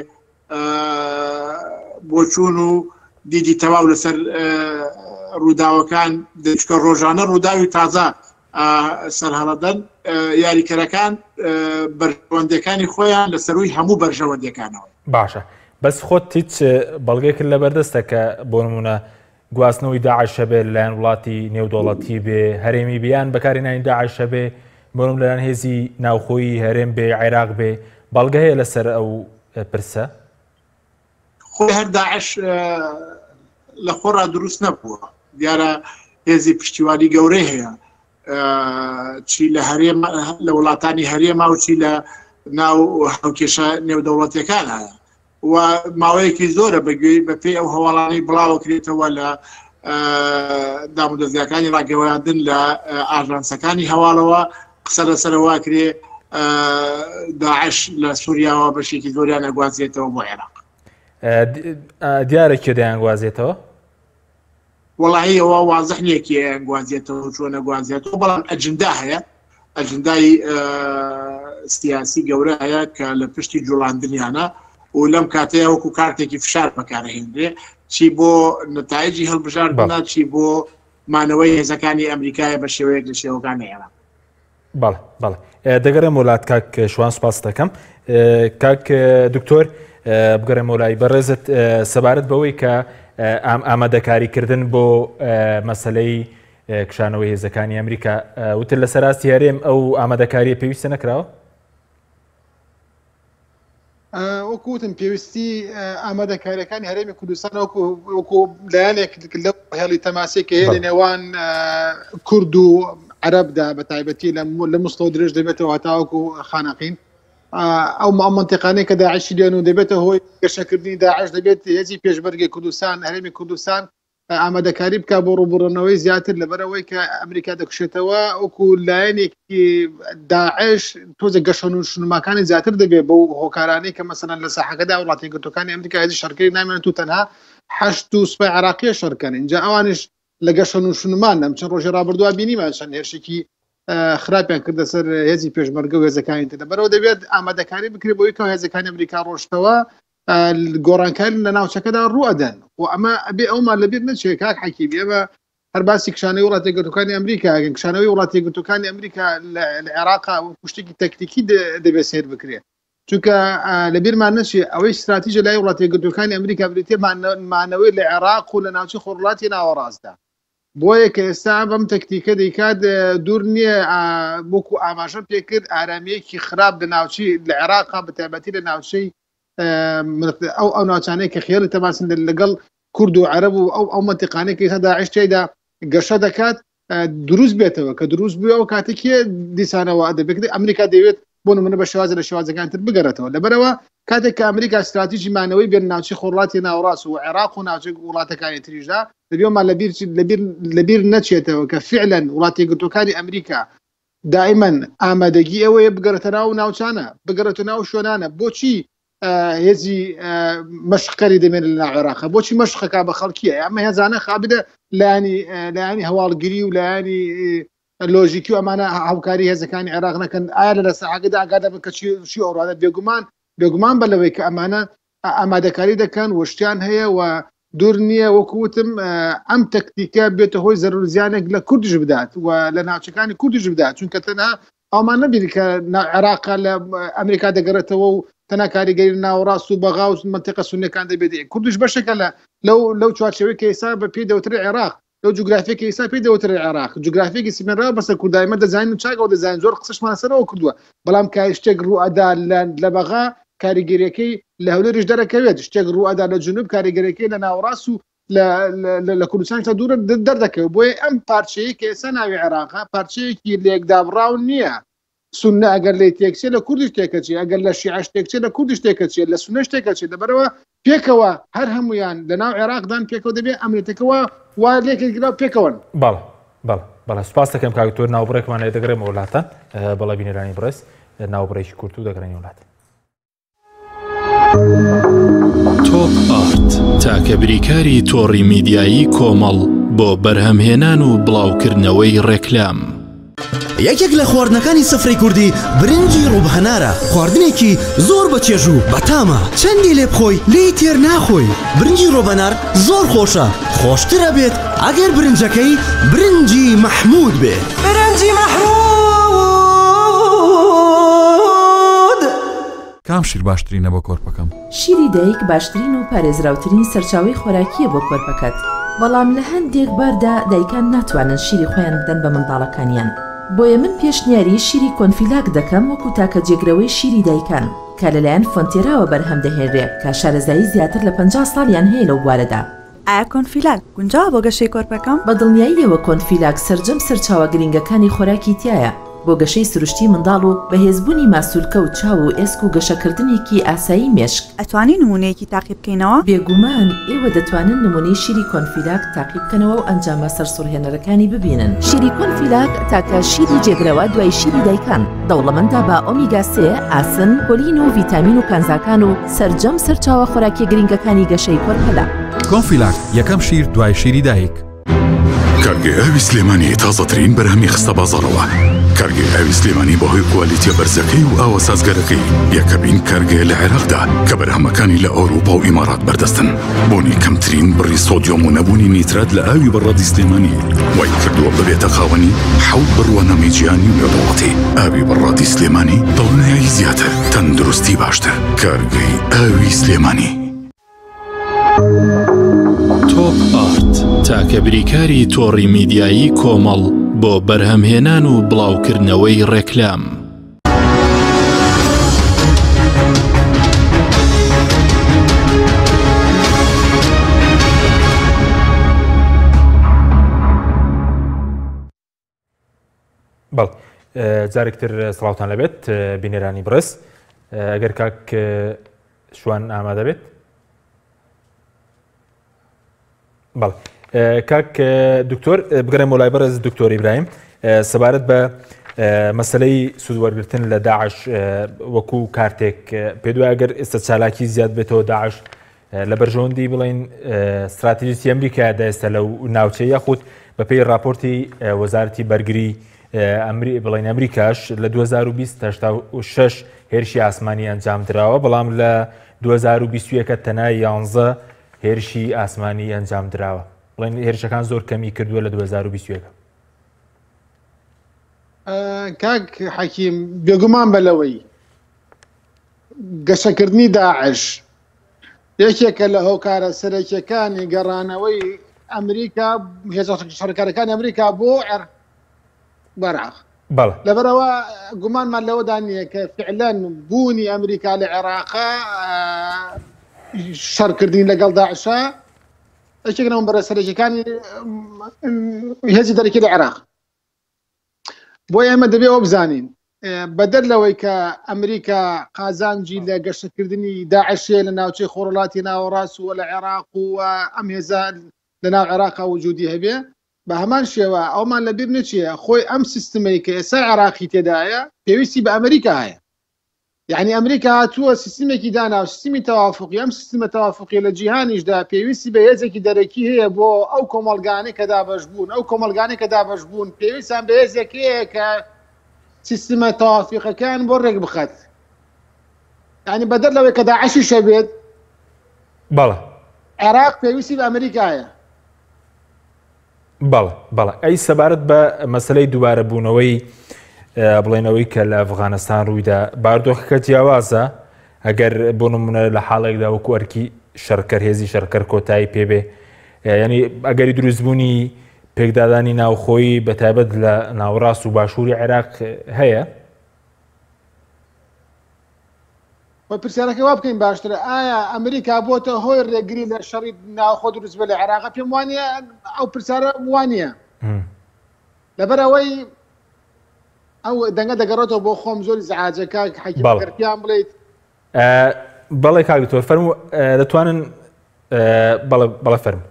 بۆ چوون و دیدی تەواو لەسەر ڕووداوەکان دەچکە ڕۆژانە ڕووداوی تازە سەرهەڵەدەن یاریکەرەکان بەرژەوەندەکانی خۆیان لەسەروی هەموو بەرژەوەندەکانەوە. باشە بەس خۆت هیچ بەڵگەیەکرد لە بەردەستە کە بۆ نمونە گواستنەوەی داعشە بێ لەلایەن وڵاتی نێودوڵەتی بێ هەرێمی بیان بەکارهێنانی داعشە بێ بۆنم لەلایەن هێزی ناوخۆیی هەرێم بێ عێراق بێ بەڵگە هەیە لەسەر ئەو پرسە؟ خۆی هەر داعش لە خۆڕا دروست نەبووە دیارە هێزی پشتیوانی گەورەی هەیە چی لە هەرێم لە وڵاتانی هەرێما و چی لە ناو هەڵکێشە نێودەوڵەتیەکان هەیە و ماوەیەکی زۆرە بەگوێی بەپێی ئەو هەواڵانەی بڵاوەکرێتەوە لە دامودەستگاکانی ڕاگەوەیاندن لە ئاژانسەکانی هەواڵەوە قسە لەسەرەوە کرێ داعش لە سووریاوە بەشێکی زۆریان ئەگوازێتەوە بۆ عێراق. دیارە کێ دەیانگوازێتەوە؟ وەڵاهی ئەوە وازح نییە کێ ئەنگوازێتەوە چۆن ئەگوازێتەوە بەڵام ئەجندا هەیە ئەجندای سیاسی گەورە هەیە کە لە پشتی جوڵاندنیانە و لەم کاتەیە وەکو کارتێکی فشار بەکارهێنرێ چی بۆ نتایجی هەڵبژاردنە چی بۆ مانەوەی هێزەکانی ئەمریکایە بە شێوەیەک لە شێوەکانی عێراق. بەڵێ بەڵێ دەگەڕێم وڵات کاک شوان سوپاس دەکەم. کاک دکتۆر بگەڕێم وڵای بەڕێزت سەبارەت بەوەی کە ئامادەکاریکردن بۆ مەسەلەی کشانەوەی هێزەکانی ئەمریکا وتر لە سەراستی هەرێم ئەو ئامادەکاریە پێویستە نەکراوە؟ وەکوتم پێویستی ئامادەکاریەکانی هەرێمی کوردستان وەکو لایەنێک لەو هێڵی تەماسێک هەیە لە نێوان کورد و عەرەبدا بە تایبەتی لە مستەوە درێژ دەبێتەوە هەتاوەکو خانەقین ئەو منتیقانەی کە داعشی لێن و دەبێتە هۆی گەشەکردنی داعش دەبێت هێزی پێشبەرگی کوردستان هەرێمی کوردستان ئامادەکاری بکە بۆ ڕووبڕەنەوەی زیاتر لەبەرەوەی کە ئەمریکا دەکشێتەوە وەکو لایەنێکی داعش تۆزە گەشەنوشنماکانی زیاتر دەبێت بەو هۆکارانەی کە مەسەلەن لە ساحەکەدا وڵاتی یەکگرتووەکانی ئەمریکا هێزی شەڕکەری نامێنن تو تەنها 8 سوپای عێراقیە شەڕکەن اینجا ئەوانش لە گەشەنوشنمان نەم چەند ڕۆژی ڕابردووە بینیمان چەند هێرشێکی خراپیان کردە سەر هێزی پێشمەرگە و هێزەکانی تر لەبەرەوە دەبێت ئامادەکاری بکرێت بۆی کە هێزەکانی ئەمریکا ڕۆشتەوە گۆڕانکاری لە ناوچەکەدا ڕوئەدەن و ئەمە ئەبێ ئەومان لەبیر نەچێت کاک حەکیمی ئێمە هەر باسی کشانەوەی وڵاتی یەکگرتووەکانی ئەمریکا کشانەوەی وڵاتی یەکگرتووەکانی ئەمریکا لە عێراقا شتێکی تەکتیکی دەبێت سیر بکرێت چونکە لەبیرمان نەچێت ئەوەی استراتیژە لای وڵاتی یەکگرتووەکانی ئەمریکا بریتێ مانەوەی لە عێراق و لە ناوچەی خۆرهەڵاتی ناوەڕاستدا بۆیە کە ئێستا بەم تەکتیکە دەیکات دوور نییە بۆکو ئاماژە پێکرد ئارامەیەکی خراپ لە ناوچی لە عێراقا بە تایبەتی لە ناوچەی ئەو ناوچانەی کە خێڵی تەماسن لەگەڵ کورد و عەرەب و ئەو منتیقانەی کە داعش تێیدا گەشە دەکات دروست بێتەوە کە دروست بووە ئەو کاتێکی دیسانەوە دەبێت ئەمریکا دەوێت بۆ نمونە بە شێوازە لە شێوازەکان تر بگەڕێتەوە لەبەرەوە کاتێک کە ئەمریکا استراتیژی مانەوەی بێن ناوچەی خۆرهەڵاتی ناوەڕاست و عێراق و ناوچەی وڵاتەکانی تریشدا دەبێتمان لەبیر نەچێتەوە کە فعلا وڵاتی یەکگرتووەکانی ئەمریکا دائما ئامادەگی ئەوەیە بگەڕێتە ناو ناوچانە بگەڕێتە ناو شوێنانە بۆچی هێزی مەشقەری دەمێن لە عێراق بۆچی مەشقەکە بە خەڵکیە ئەمە هێزانە خابدە لایانی هەواڵگیری و لایانی لۆژیکی و ئەمانە هاوکاری هێزەکانی عێراق نەکەن ئایا لە ساحەکەدا ئاگادە بن کە چی ئەوڕادە بێگومان بە لەوەی کە ئەمانە ئامادەکاری دەکەن وشتیان هەیە و دوور نییە وەکوتم ئەم تەکتیکە بێتە هۆی زەرور زیانێک لە کوردیش بدات و لە ناوچەکانی کوردیش بدات چونکە تەنها ئەومان نەبینی کە عێراقا لە ئەمریکا دەگەڕێتەوە و تەنها کاریگەری ناوەڕاست و بەغا و منتیقە سونیەکان دەبێت کوردیش بەشێکە لەو چوارچێوەی کە ئێستا بە پێی دەوترێ عێراق لەو جوگرافیەکە ئێستا پێی دەوترێ عێراق جوگرافیەکی سیمێنراوە بەسەر کوردایمە دەزانین و چاکەوە دەزانین زۆر قسەشمان سەرەوە کردووە بەڵام کە شتێک ڕوئەدا لە بەغا کاریگەریەکەی لە هەولێریش دەرەکەوێت شتێک ڕوئەدا لە جنوب کاریگەریەکەی لە ناوەڕاست و لە کوردستان تا دوورە دەردەکەوێت بۆیە ئەم پارچەیە کە ئێستا ناوی عێراقا پارچەیەکی لێکدابڕاو نییە سونە ئەگەر لێ تێکچێ لە کوردیش تێکەچێ ئەگەر لە شیعەش تێکچێ لە کوردیش تێکەچێت لە سونەش تێکەچێت لەبەرەوە پێکەوە هەر هەمویان لە ناو عێراقدان پێکەوە دەبێت ئەمرێتەکەەوە وا لێکێکرا پێکەوەن بەڵێ سوپاس دەکەم کاکتۆر ناوبڕێکمان لێ دەگرێمە وڵاتە بەڵێ بینەرانی بڕێز ناوبڕێکی کورت و دەگەڕێنی وڵات. تۆپ ئارت تاکە بریکاری تۆڕی میدیایی کۆمەڵ بۆ بەرهەمهێنان و بڵاوکردنەوەی ڕێکلام. یەکێک لە خواردنەکانی سفرەی کوردی برنجی ڕووبهەنارە. خواردنێکی زۆر بەچێژ و بەتامە. چەندی لێ بخۆی لێی تێر ناخۆی. برنجی ڕووبهەنار زۆر خۆشە. خۆشترە بێت ئەگەر برنجەکەی برنجی مەحموود بێت. برنجی مەحموود! کام شیر باشترینە بۆ کۆرپەکەم؟ شیری دایک باشترین و پارێزراوترین سەرچاوی خۆراکیە بۆ کۆرپەکەت. بەڵام لە هەندێک باردا دایکان ناتوانن شیری خۆیان بدەن بە منداڵەکانیان. بۆیە من پێشنیاری شیری کۆنفیلاک دەکەم وەکو تاکە جێگرەوەی شیری دایکان کە لەلایەن فۆنتێراوە بەرهەم دەهێنرێ کە شارەزایی زیاتر لە 50 ساڵیان هەیە لەو بوارەدا. ئایا کۆنفیلاک گونجاوە بۆ گەشەی کۆرپەکەم؟ بە دڵنیاییەوە کۆنفیلاک سەرجەم سەرچاوە گرنگەکانی خۆراکی تایە بۆ گەشەی سروشتی منداڵ و بەهێزبوونی ماسوولکە و چاو و ئێسک و گەشەکردنێکی ئاسایی مێشک. ئەتوانی نمونەیەکی تاقی بکەینەوە؟ بێگومان ئێوە دەتوانن نمونەی شیری کۆنفیلاک تاقی بکەنەوە و ئەنجامە سەرسوڕهێنەرەکانی ببینن. شیری کۆنفیلاک تاکە شیری جێگرەوە دوای شیری دایکان دەوڵەمەندە بە ئۆمیگا 3، ئاسن، کۆلین و ڤیتامین و کانزاکان و سەرجەم سەرچاوە خۆراکی گرنگەکانی گەشەی کۆرپەلا. کۆنفیلاک یەکەم شیر دوای شیری دایک. کارگێ ئاوی سلێمانی تازەترین بەرهەمی خستە بازاڕەوە. کارگێ ئاوی سلێمانی بەهۆی کوالیتیە بەرزەکەی و ئاوە سازگەرەکەی یەکەمین کارگێ لە عێراقدا کە بەرهەمەکانی لە ئەوروپا و ئیمارات بەردەستن. بۆنی کەمترین بڕی سۆدیۆم و نەبوونی نیترات لە ئاوی بەڕادی سلێمانی وای کردووە ببێتە خاوەنی 7 بڕوانەمی گیانی و نێودەوڵەتی. ئاوی بەڕادی سلێمانی دڵنیایی زیاتر، تەندروستی باشتر. کارگەی ئاوی سلێمانی. تۆپ ئارت تاکە بریکاری تۆڕی میدیایی کۆمەڵ بۆ بەرهەمهێنان و بڵاوکردنەوەی ڕێکلام. بەڵ جارێکتر سڵاوتان لەبێت بینێرانی بڕس. ئەگەر کاک شوان ئامادە بێت. بەڵ کاک دکتۆر بگەڕێم وڵای بەرز دکتۆر ئیبراهیم سەبارەت بە مەسلەی سوودوەرگرتن لە داعش وەکو کارتێک پێ دوای ئەگەر ئێستا چالاکی زیاد بێتەوە داعش لە بەرژەوەندی بڵێن استراتیجیستی ئەمریکایدا ئێستا لەو ناوچەی یاخود بەپێی راپۆرتی وەزارەتی بەرگری بڵێن ئەمریکاش لە 2026 هێرشی ئاسمانی ئەنجام درراوە، بەڵام لە 2021 تەنای 11 هێرشی ئاسمانی ئەنجام درراوە. بڵێن هێرشەکان زۆر کەمی کردووە لە 2021. کاک حەکیم بێگومان بەلەوەی گەشەکردنی داعش یەکێکە لە هۆکارە سەرەکیەکانی گەڕانەوەی ئەمریکا هێزە شەڕکارەکانی ئەمریکا بۆ بەراق. لەبەرەوە گومانمان لەوەدا نییە کە فعلەن بوونی ئەمریکا لە عێراقا شەڕکردین لەگەڵ داعشە یەکێکەوە بەرە سەرەکیەکانی هێزی دەرەکی لە عێراق. بۆ ئێمە دەبێ ئەوە بزانین بەدەر لەوەی کە ئەمریکا قازانجی لە گەشتکردنی داعشێ لە ناوچەی خۆرەڵاتی ناوەڕاست و لە عێراق و ئەم هێزە لە ناو عێراقا وجودی هەبێ، بە هەمان شێوە ئەومان لەبیر نەچیە خۆی ئەم سیستمەی کە ئێستا عێراقی تێدایە پێویستی بە ئەمریکا هەیە. یعنی ئەمریکا هاتووە سیستمێکی دانا و سیستمی تەوافقی، ئەم سیستمە تەوافقی لە جیهانیشدا پێویستی بە هێزێکی دەرەکی هەیە بۆ ئەو کۆمەڵگانەی کە دابەش بوون. ئەو کۆمەڵگانەی کە دابەش بوون پێویستیان بە هێزێک هەیە کە سیستمە تەوافقەکان بۆ ڕێک بخات. یعنی بەدەر لەوەی کە داعشی شەبێت بەڵێ عێراق پێویستی بە ئەمریکایە. بەڵێ ئەی سەبارەت بە مەسلەی دووبارە بوونەوەی بڵێنەوەی کە لە ئەفغانستان ڕوویدا باردۆخەکە جیاوازە ئەگەر بۆ نمونە لە حاڵێکدا وەکو ئەرکی شەڕکەر هێزی شەڕکەر کۆتایی پێبێ، ینی ئەگەری دروستبوونی پێکدادانی ناوخۆیی بەتایبەت لە ناوەڕاست و باشووری عێراق هەیە. پرسیارەکە وا بکەین باشترە، ئایا ئەمریکا بۆتە هۆی ڕێگری لە شەڕی ناوخۆ دروست بە لە عێراق؟ پێم وانە ئەو پرسیارە وانە لەبەرەوەی ئەو دەنگە دەگەڕێتەوە بۆ خۆم زۆری زەعاجەکە حەکیمەکەرپیان بڵێیت. بەڵێ کاک دکتۆر فەرموو دەتوانن بەڵێ فەرموو.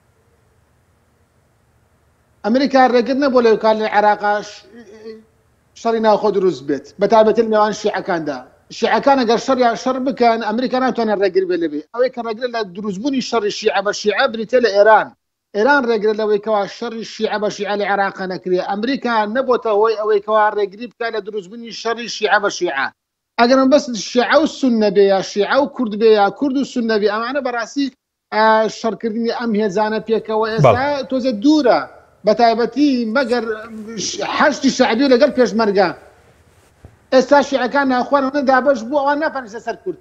ئەمریکا ڕێگر نەبوو لەو کار لە عێراقاش شەڕی ناوخۆ دروست بێت بەتابەتی لە نێوان شیعەکاندا شیعەکان ئەگەر شەڕ بکەن ئەمریکا ناتوانێت ڕێگر بێت لەبێ ئەوەی کە ڕێگر لە دروستبوونی شەڕی شیعە بە شیعە بریتە لە ئێران ڕێگر لەوەی کەوا شەڕی شیعە بە شیعە لە عێراق نەکرێ ئەمریکا نەبووتە هۆی ئەوەی کەوا ڕێگری بکات لە دروستبوونی شەڕی شیعە بە شیعە ئەگەر بەس شیعە و سوننە بێ یا شیعە و کورد بێ یا کورد و سوننە بێ ئەمانە بەڕاستی شەڕکردنی ئەم هێزانە پێکەوە ئێستا تۆزە دوورە بەتایبەتی مەگەر حەشتی شەعبی لەگەڵ پێشمەرگە ئێستا شیعەکان ناخوانەوە دابەش بوو ئەوان ناپەنیسە سەر کورد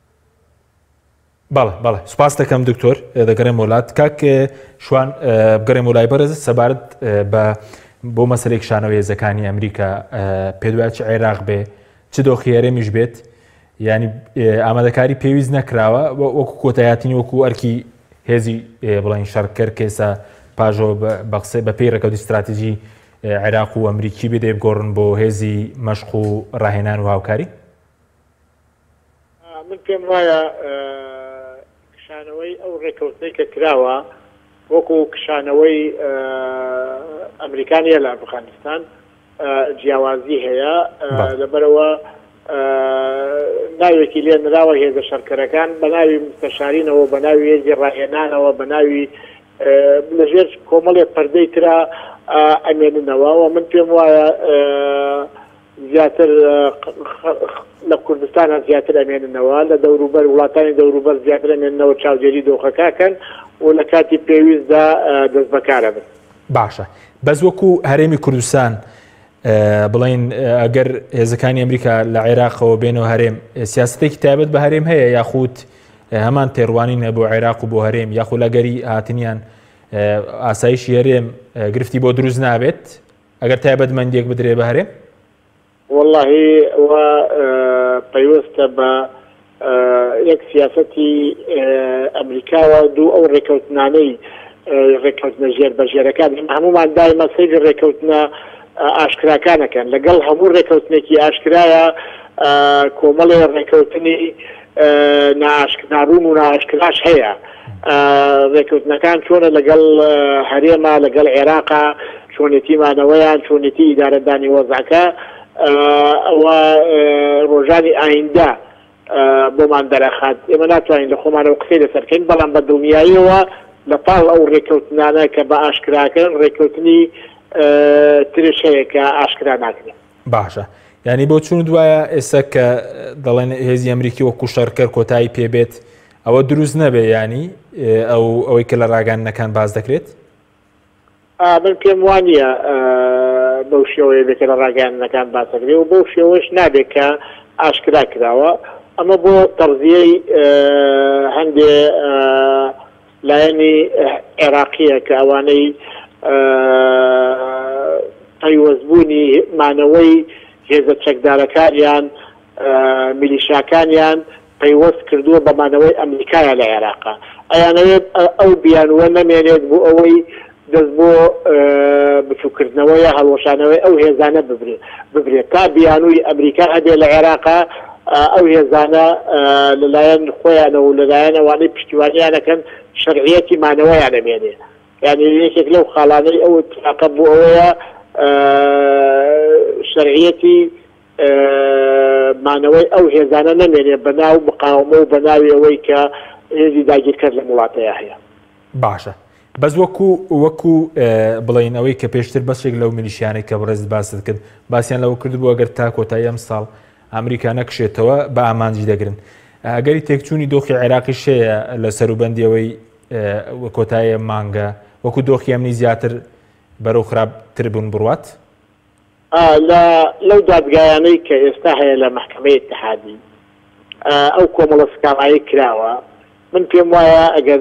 بەڵێ سوپاس دەکەم دکتۆر دەگەڕێم وڵات کاک شوان بگەڕێم وڵای بەرز سەبارەت بۆ مەسەلەی کشانەوە هێزەکانی ئەمریکا پێدوای چ عێراق بێ چ دۆخی هەرێمیش بێت ینی ئامادەکاری پێویست نەکراوە وەکو کۆتایەتینی وەکو ئەرکی هێزی بڵین شەڕکەر کێسە پاژۆ بە پێی ڕێکەوتی استراتیژی عێراق و ئەمریکی بێ دەیبگۆڕن بۆ هێزی مەشق و ڕاهێنان و هاوکاری من پێم وایە کشانەوەی ئەو ڕێکەوتنەی کە کراوە وەکو کشانەوەی ئەمریکانیە لە ئەفغانستان جیاوازی هەیە لەبەرەوە ناوێکی لێ نراوە هێزە شەڕکەرەکان بە ناوی مستەشارینەوە بە ناوی هێزی ڕاهێنانەوە بە ناوی لەژێر کۆمەڵێک پەردەی ترا ئەمێننەوە و من پێم وایە زیاتر لە کوردستانە زیاتر ئەمێننەوە لە دەوروبەر وڵاتانی دەوروبەر زیاتر ئەمێننەوە چاودێری دۆخەکەکەن و لە کاتی پێویستدا دەست بەکارە بن باشە بەس وەکو هەرێمی کوردستان بڵین ئەگەر هێزەکانی ئەمریکا لە عێراقەوە بێنەوە هەرێم سیاستێکی تایبەت بە هەرێم هەیە یاخود هەمان تێڕوانینە بۆ عێراق و بۆ هەرێم یاخود لەگەری هاتنیان ئاسایشی هەرێم گرفتی بۆ دروست نابێت ئەگەر تایبەتمەندێک بدرێ بە هەرێم واللهی پەیوەستە بە یەک سیاسەتی ئەمریکاوە دوو ئەو ڕێکەوتنانەی ڕێکەوتنە ژێر بەژێرەکان هەمومان دایمە سەیری ڕێکەوتنە ئاشکراکانەکەن لەگەڵ هەموو ڕێکەوتنێکی ئاشکرایە کۆمەڵی ڕێکەوتنی ناڕوون و ناشکراش هەیە ڕێکەوتنەکان چۆنە لەگەڵ هەرێمە لەگەڵ عێراقا چۆنێتیمانەوەیان چۆنێتی ئیدارەدانی وەزعەکە ئەوە ڕۆژانی ئایندا بۆمان دەرەخات ئێمە ناتوانین لە خۆمانەوە قسەی لەسەرکەین بەڵام بە دڵنیاییەوە لە پاڵ ئەو ڕێکەوتنانە کە بە ئاشکراکەن ڕێکەوتنی ترش هەیە کە ئاشکرا ناکرێت باشە ینی بۆ چون دوایە ئێستا کە دەڵێن هێزی ئەمریکی وەکو شەڕکەر کۆتایی پێبێت ئەوە دروست نەبێ ینی ئەوەی کە لە ڕاگەانەکان باز دەکرێت من پێم وانە بەو شێوەیە بێتە لە ڕاگەانەکان باسەکرێت و بەو شێوەش نابێت کە ئاشکرا کراوە ئەمە بۆ تەڕزیەی هەندێ لایەنی عێراقیە کە ئەوانەی پەیوەستبوونی مانەوەی هێزە چەکدارەکانیان میلیشاکانیان پەیوەست کردووە بە مانەوەی ئەمریکایە لە عێراقا ئەیانەوێت ئەو بیانوە نەمێنێت بۆ ئەوەی دەست بۆ بچووکردنەوەی هەڵوەشانەوەی ئەو هێزانە ببرێت تا بیانووی ئەمریکا هەبێ لە عێراقا ئەو هێزانە لەلایەن خۆیانەوە لەلایەن ئەوانەی پشتیوانیانەکەن شەرعیەتی مانەوەیان نەمێنێ یعنی یەکێک لەو خاڵانەی ئەو اتفاقە بۆ ئەوەیە شەرعیەتی مانەوەی ئەو هێزانە نەمێنێ بەناو مقاومە و بەناوی ئەوەی کە هێزی داگیرکرد لە وڵاتەیە هەیە باشە بەس وەکو بڵین ئەوەی کە پێشتر بەشێک لەو میلیشیانەی کە بڕێز باست کرد باسییان لەوە کردبوو ئەگەر تا کۆتایی ئەم ساڵ ئەمریکا نەکشێتەوە بە ئامانجی دەگرن ئەگەری تێکچوونی دۆخی عێراقیش هەیە لە سەروبەندیەوەی کۆتاییە مانگە وەکو دۆخی ئەمنی زیاتر بەرەو خراپتر بوون بڕوات لەو دادگایانەی کە ئێستا هەیە لە محکەمەی اتحادی ئەو کۆمەڵە سکاڵایی کراوە من پێم وایە ئەگەر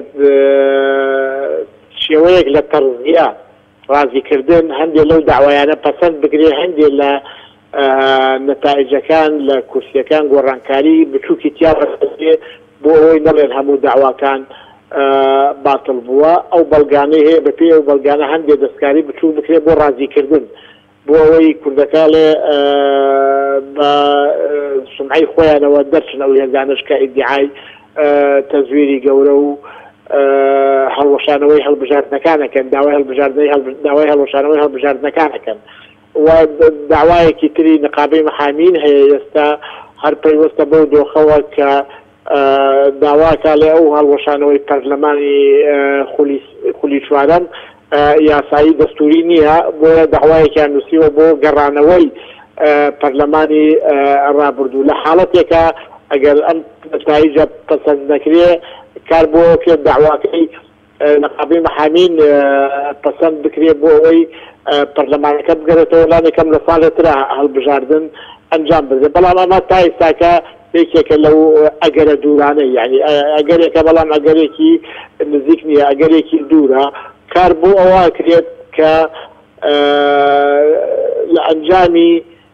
شێوەیەک لە تەڕزیە ڕازیکردن هەندێک لەو داوایانە پەسەند بگرێ هەندێک لە نەتائجەکان لە کورسیەکان گۆڕانکاری بچووکی تیا ڕەسێ بۆ ئەوەی نەڵێن هەموو داواکان باتڵ بووە ئەو بەڵگانەی هەیە بەپێ ئەو بەڵگانە هەندێک دەستکاری بچوو بکرێت بۆ ڕازیکردن بۆ ئەوەی کوردەکانێ بە سمعی خۆیانەوە دەرچن ئەو هێزانش کە ئیدعای تەزویری گەورە و هەڵوەشانەوەی هەڵبژاردنەکانەکەن داوای هەڵوەشانەوەی هەڵبژاردنەکانەکەن و داوایەکی تری نقابەی محامین هەیە ئێستا هەر پەیوەستە بەو دۆخەوە کە داواکە لێ ئەو هەڵوەشانەوەی پەرلەمانی خولی چوارەم یاسایی دەستوری نییە بۆیە داوایەکیان نووسیوە بۆ گەڕانەوەی پەرلەمانی ڕابردوو لە حاڵەتێکە ئەگەر ئەم نتایجە پەسەند نەکرێ کار بۆ پێ داواکەی نقابەی محامین پەسەند بکرێ بۆ ئەوەی پەرلەمانەکە بگەرێتەوە لانێکم لە ساڵێترا هەڵبژاردن ئەنجام بدرێت بەڵام ئەمە تا ئێستاکە یەکێکە لەو ئەگەرە دوورانەی یعنی ئەگەرێکە بەڵام ئەگەرێکی نزیک نییە ئەگەرێکی دوورە کار بۆ ئەوە کرێت کە لە ئەنجامی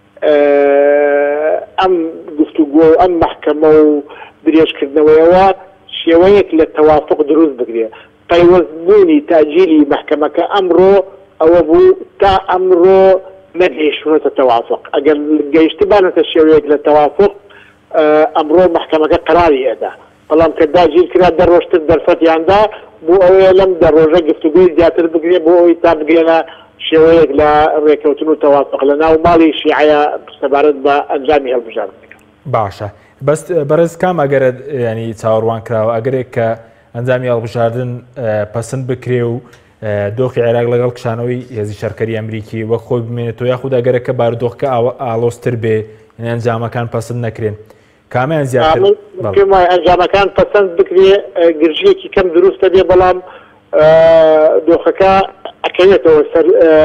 ئەم گفتوگۆ ئەم محکەمە و درێژکردنەوەیەوە شێوەیەک لە تەوافق دروست بکرێت پەیوەستبوونی تاجیلی محکەمەکە ئەمڕۆ ئەوە بوو تا ئەمڕۆ نەگەیشتونەتە تەوافق ئەگەر گەیشتبانەتە شێوەیەک لە تەوافق ئەمڕۆ محکەمەکە قەراری ئەدا بەڵام کە داگیر کرا دەڕۆشتر دەرفەتیاندا بۆ ئەوەیە لەم دەڕۆژە گفتوگوی زیاتر بگرێت بۆ ئەوەی تا بگرێنە شێوەیەک لە ڕێکەوتن و تەوافق لە ناو ماڵی شیعەیە سەبارەت بە ئەنجامی هەڵبژاردنەکە. باشە بەست بەرز کام ئەگەرە ینی چاوەڕوان کراوە ئەگەرێک کە ئەنجامی هەڵبژاردن پەسەند بکرێ و دۆخی عێراق لەگەڵ کشانەوەی هێزی شەرکەری ئەمریکی وەک خۆی بمێنێتەوە یاخود ئەگەرەکە بارودۆخەکە ئالۆستر بێ ئەنجامەکان پەسەند نەکرێن کامیان زیاتر پێم وایە ئەنجامەکان پەسەند بکرێ گرژیەکی کەم دروستە بێ بەڵام دۆخەکە ئەکەوێتەوە سەر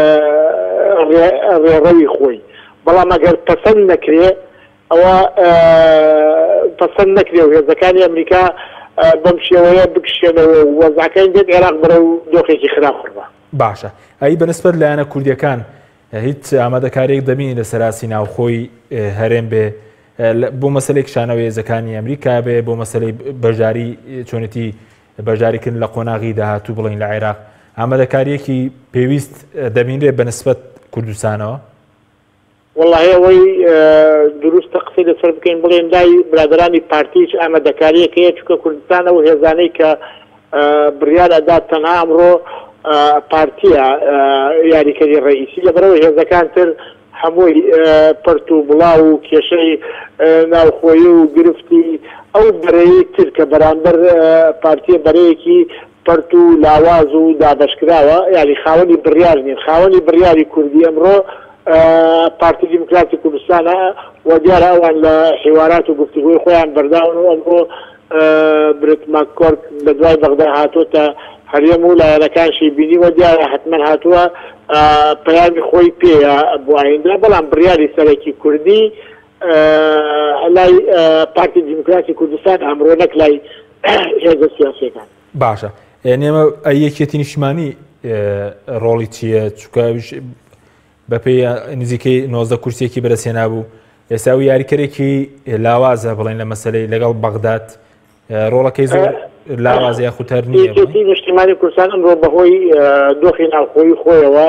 ڕێڕەوی خۆی بەڵام ئەگەر پەسەند نەکرێ ئەوە پەسەند نەکرێ و هێزەکانی ئەمریکا بەم شێوەیە بکشێنەوە وەزعەکەی دێت عێراق بەرە و دۆخێکی خراپخڕبە. باشە ئەی بەنسبەت لایەنە کوردیەکان هیچ ئامادەکاریەک دەبینی لە سەراسی ناوخۆی هەرێم بێ بۆ مەسلەی کشانەوە هێزەکانی ئەمریکا بێ بۆ مەسلەی بەشداری چۆنێتی بەشداریکردن لە قۆناغی داهاتوو بڵین لە عێراق ئامادەکاریەکی پێویست دەبینرێت بەنسبەت کوردستانەوە؟ والله ئەوەی دروستە قسەی لەسەر بکەین بڵێن لای برادرانی پارتیش ئامادەکاریەکەیە چونکە کوردستانەوە هێزانەی کە بڕیار ئەدا تەنها ئەمڕۆ پارتیە یاریکەری ڕئیسی لەبەرەوە هێزەکان تر هەمووی پەرت و بڵاو و کێشەی ناوخۆیی و گرفتی ئەو بەرەیە تر کە بەرامبەر پارتیە بەرەیەکی پەرت و لاواز و دابەشکراوە یعنی خاوەنی بڕیار نین خاوەنی بڕیاری کوردی ئەمڕۆ پارتی دیموکراتی کوردستانە و دیارە ئەوان لە حیوارات و گفتوگوی خۆیان بەرداون و ئەمڕۆ برت ماکۆرک لە دوای بەغدا هاتۆتە هەرێم و لایەنەکانشی بینی و دیارە حتمما هاتووە پەیامی خۆی پێیە بۆ ئایندە بەڵام بڕیاری سەرەکی کوردی لای پارتی دیموکراتی کوردستان ئەمڕۆ نەک لای هێزە سیاسیەکان. باشە نێمە یەکێتی نیشتمانی ڕۆڵی چییە چونکە بەپێی نزیکەی 90 کورسێکی بەرەسێنا بوو ئێستا و یاریکەرێکی لاوازە بڵێن لە مەسلەی لەگەڵ بەغداد ڕۆڵەکەی زۆر لاوازە یاخوتەر نییە. یەکێتی نیشتیمانی کوردستان ئەمڕۆ بەهۆی دۆخی ناوخۆیی خۆیەوە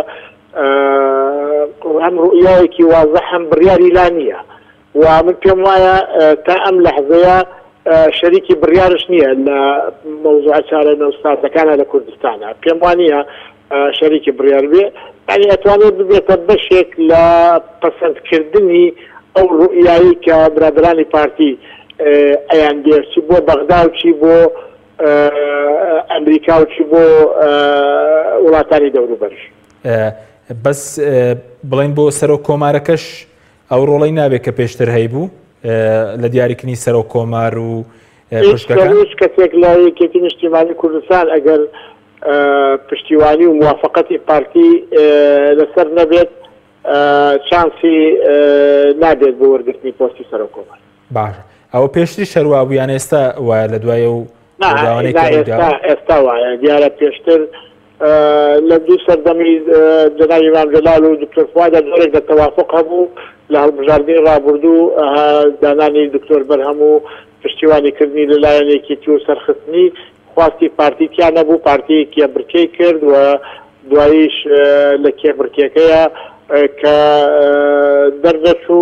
هەم ڕوئیایەکی وازە هەم بڕیاری لا نییە و من پێم وایە تا ئەم لەحزەیە شەریکی بڕیارش نییە لە مەوزوعە چارە نەوساتەکانە لە کوردستانە پێم وانە شەریکی بڕیار بێ ینی ئەتوانێت ببێتە بەشێک لە پەسەندکردنی ئەو ڕوئیایی کە برادرانی پارتی ئەیان دێ چی بۆ بەغدا و چی بۆ ئەمریکا و چی بۆ وڵاتانی دەوروبەرش. بەس بڵین بۆ سەرۆک کۆمارەکەش ئەو ڕۆڵەی نابێت کە پێشتر هەیبوو لە دیاریکردنی سەرۆک کۆمار و پشتەکان کەسێک لە یەکێتی نیشتیمانی کوردستان ئەگەر پشتیوانی و موافقەتی پارتی لەسەر نەبێت چانسی نابێت بۆ وەرگرتنی پۆستی سەرۆک کۆمار. باشە ئەوە پێشتری شەروا بوویان ئێستا وایە لە دوایە و ئێستا وایە دیارە پێشتر لە دوو سەردەمی جەناب ئیمام جەلال و دکتۆر فوادە زۆرێک لە تەوافق هەبوو لە هەڵبژاردنی ڕابردوو دانانی دکتۆر بەرهەم و پشتیوانیکردنی لەلایەن یەکێتی و سەرخستنی خواستی پارتیتیان نەبوو پارتی کێبرکەی کرد و دواییش لە کێبرکێکەیە کە دەردەچوو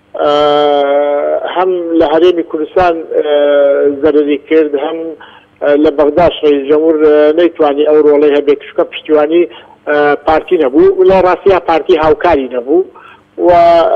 هەم لە هەرێمی کوردستان زەرری کرد هەم لە بەغداش ڕئیس جەمهور نەیتوانی ئەو ڕۆڵەی هەبێت چونکە پشتیوانی پارتی نەبوو لە ڕاستیە پارتی هاوکاری نەبوو و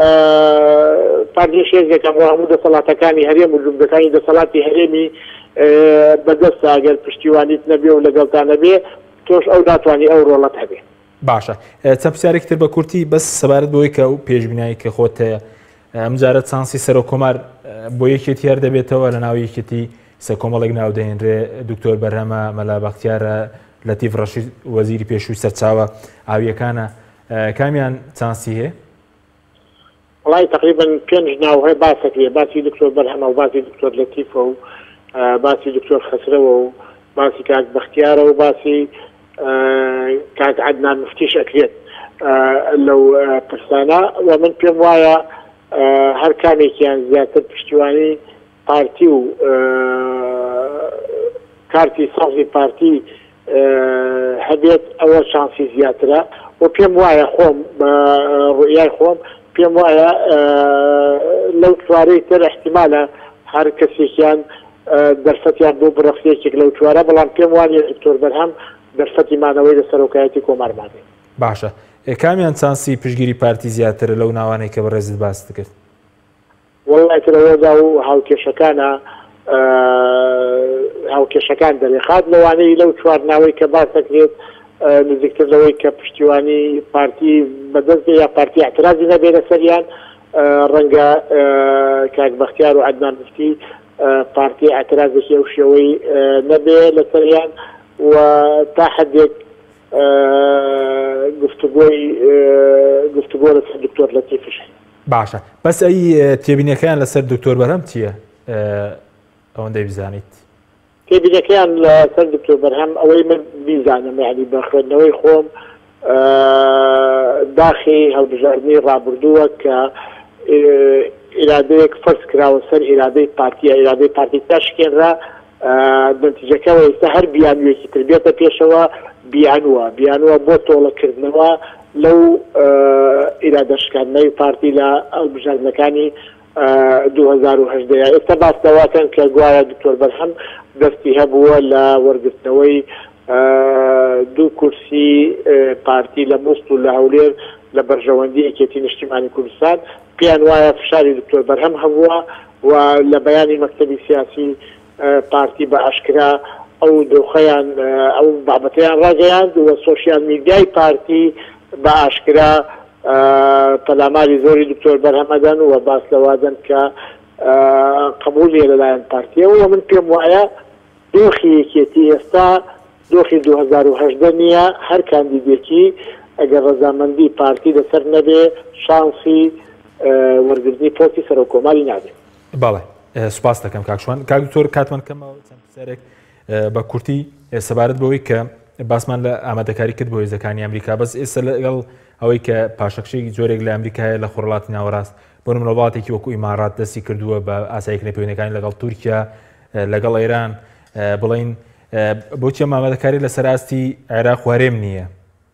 پارتی شێزێکم بۆ هەموو دەسەڵاتەکانی هەرێم و جومدەکانی دەسەڵاتی هەرێمی بەدەستە ئەگەر پشتیوانیت نەبێ و لەگەڵتا نەبێ تۆش ئەو ناتوانانی ئەو ڕۆڵەت هەبێ. باشە چەند پرسیارێکتر بە کورتی بەس سەبارەت بۆی کە و پێشبینایی کە خۆت هەیە ئەمجارە چانسی سەرۆ کۆمار بۆ یەکێتی هەر دەبێتەوە لە ناو یەکێتی سە کۆمەڵێک ناو دەهێنرێ دکتۆر بەرهەمە مەلا بەختیارە لەتیف ڕەشید وەزیری پێشووی سەرچاوە ئاویەکانە کامیان چانسی هەیە؟ وڵای تقریبا 5 ناو هەیە باسەکرێ باسی دکتۆر بەرهەمە و باسی دکتۆر لەتیفە و باسی دکتۆر خەسرەوە و باسی کاک بەختیارە و باسی کاک عەدنان مفتیش ئەکرێت لەو پرسانە و من پێم وایە هەر کامێکیان زیاتر پشتیوانی پارتی و کارتی سازی پارتی هەبێت ئەوە شانسی زیاترە و پێم وایە خۆم ڕوئیای خۆم پێم وایە لەو چوارەی تر احتیمالە هەر کەسێکیان دەرفەتیان بۆ بڕەخیەکێک لەو چوارە بەڵام پێم وایە دکتۆر بەرهەم دەرفەتی مانەوەی لە سەرۆکایەتی کۆمارمانێ. باشە کامیان چانسی پشگیری پارتی زیاتر لەو ناوانەی کە بەڕێزت باست کرد؟ وەڵای ترەوەدا و هاوکێشەکانە هاوکێشەکان دەرێخات لەوانەی لەو چوار ناوەی کە باسەکرێت نزیکتر لەوەی کە پشتیوانی پارتی بەدەست یا پارتی اعتراضی نەبێ لەسەریان ڕەنگە کاک بەختیار و عەدنان مفتی پارتی اعتراضێکی ئەو شێوەی نەبێ لەسەریان و تا حدێک گفتوگۆ لەسەر دکتۆر لەتیفش. باشە بەس ئەی تێبینەکەیان لەسەر دکتۆر بەرهەم چییە ئەوەندەی بزانیت؟ تێبینەکەیان لەسەر دکتۆر بەرهەم ئەوەی من بیزانم یعنی بە خوێندنەوەی خۆم داخی هەڵبژاردننی ڕابردووە کە ئیرادەیەک فەرز کراوە سەر ئیرادەی پارتیە ئیرادەی پارتی تاشکێنرا نتیجەکەەوە ئێستا هەر بیانوێکی تر بێتە پێشەوە بیانوە بۆ تۆڵەکردنەوە لەو ئیرادەشکاندنەوەی پارتی لە هەڵبژاردنەکانی 2010 ئێستا باستەواکەن کە گوایە دکتۆر بەرهەم دەستی هەبووە لە وەرگرتنەوەی 2 کورسی پارتی لە مۆست و لە هەولێر لە بەرژەوەندی یەکێتی نیشتیمانی کوردستان پێیان وایە فشاری دکتۆر بەرهەم هەبووە و لە بەیانی مەکتەبی سیاسی پارتی بە ئاشکرا ئەو دۆخەیان ئەو بابەتەیان ڕاگەیاند و سۆشیال میدیای پارتی بە ئاشکرا پەلاماری زۆری دکتۆر بەرهەمەدەن و باس لەوادەن کە قبولیە لەلایەن پارتیەوە و من پێم وایە دۆخی یەکێتی ئێستا دۆخی 2010 نییە هەر کاندیدێکی ئەگەر ڕەزامەندی پارتی لەسەر نەبێ شانسی وەرگرتنی پۆستی سەرۆکۆماری نابێت. بەڵێ سوپاس دەکەم کاکشوان کاک دکتۆر کاتمان کەمەوە چەند پرسیارێک بە کورتی سەبارەت بەوەی کە باسمان لە ئامادەکاری کرد بۆ هێزەکانی ئەمریکا بەس ئێستا لەگەڵ ئەوەی کە پاشەکشەیەکی جۆرێک لە ئەمریکایە لە خۆرهڵاتی ناوەڕاست بۆ نمونە وڵاتێکی وەکو ئیمارات دەستی کردووە بە ئاساییکردنی پەیوەندیەکانی لەگەڵ تورکیا لەگەڵ ئێران بڵین بۆچی ئامادەکاری لەسەر ئاستی عێراق وارێم نییە؟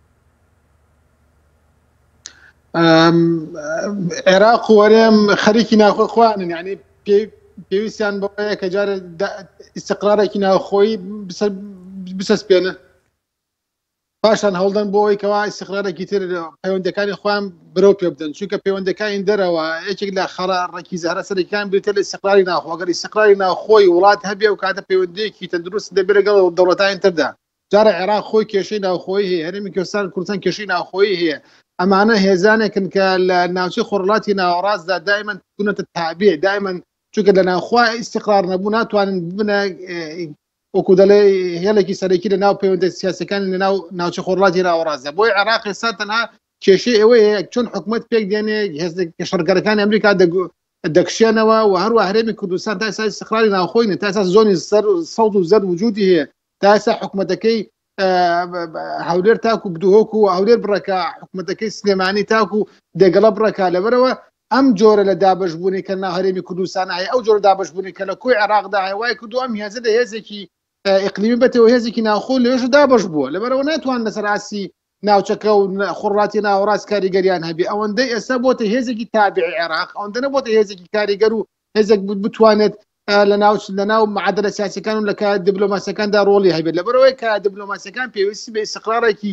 عێراق وەرێم خەریکی ناخۆخواانن یعنی پێویستیان بەوەیە کە جارە ئیستقرارێکی ناوخۆی بسەسپێنە پاشان هەوڵدەن بۆ ئەوەی کەوا ئیستقرارێکی تر پەیوەندەکانی خۆیان برەو پێ بدەن چونکە پەیوەندەکانی دەرەوە یەکێک لە خەڕێکی زەهرە سەرەکیان بێتە لە ئیستقراری ناخۆ ئەگەر ئیستقراری ناوخۆی وڵات هەبێ و کاتە پەیوەندەیەکی تەندروست دەبێت لەگەڵ دەوڵەتانی تردا جارە عێراق خۆی کێشەی ناوخۆی هەیە هەرێمی کوردستان کوردستان کێشەی ناوخۆی هەیە ئەمانە هێزانێکن کە لە ناوچەی خۆرهڵاتی ناوەڕاستدا دائما بوونەتە تابع دائما چونکە لە ناوخوا ئیستقرار نەبوو ناتوانن ببنە وەکو دەڵێ هێڵێکی سەرەکی لە ناو پەیوەندە سیاسەکان لە ناوچەی خۆرهڵاتی ناوەڕاستدا بۆی عێراق ئێستا تەنها کێشەی ئەوەیە چۆن حکوومەت پێک دێنێ شەڕگەرەکانی ئەمریکا دەکشێنەوە و هەروە هەرێمی کوردستان تا ئێستا ئیستقراری ناوخۆی تا ئێستا زۆنی سەوت و زەرد وجودی هەیە تا ئێستا حکوومەتەکەی هەولێر تاکو بدوهۆک و هەولێر بڕەکە حکوومەتەکەی سلێمانی تاکو دێگەڵە بڕەکە لەبەرەوە ئەم جۆرە لە دابەشبوونی کە ناهەرێمی کوردستان هەیە ئەو جۆرە دابەشبوونی کە لە کۆی عێراقدا هەیە وای کردو ئەم هێزە لە هێزێکی ئیقلیمی بێتەوە هێزێکی ناوخۆ لێژ دابەش بووە لەبەرەوە ناتوان لەسەر ئاسی ناوچەکە و خۆڕاتی ناوەڕاست کاریگەریان هەبێ ئەوەندەی ئێستا بۆتە هێزێکی تابعی عێراق ئەوەندە نەبۆتە هێزێکی کاریگەر و هێزێک بتوانێت لە ناو معادلە سیاسیەکان و لە کات دیبلۆماسیەکاندا ڕۆڵی هەبێت لەبەرەوەی کە دیبلۆماسیەکان پێویستی بە ئیستقرارێکی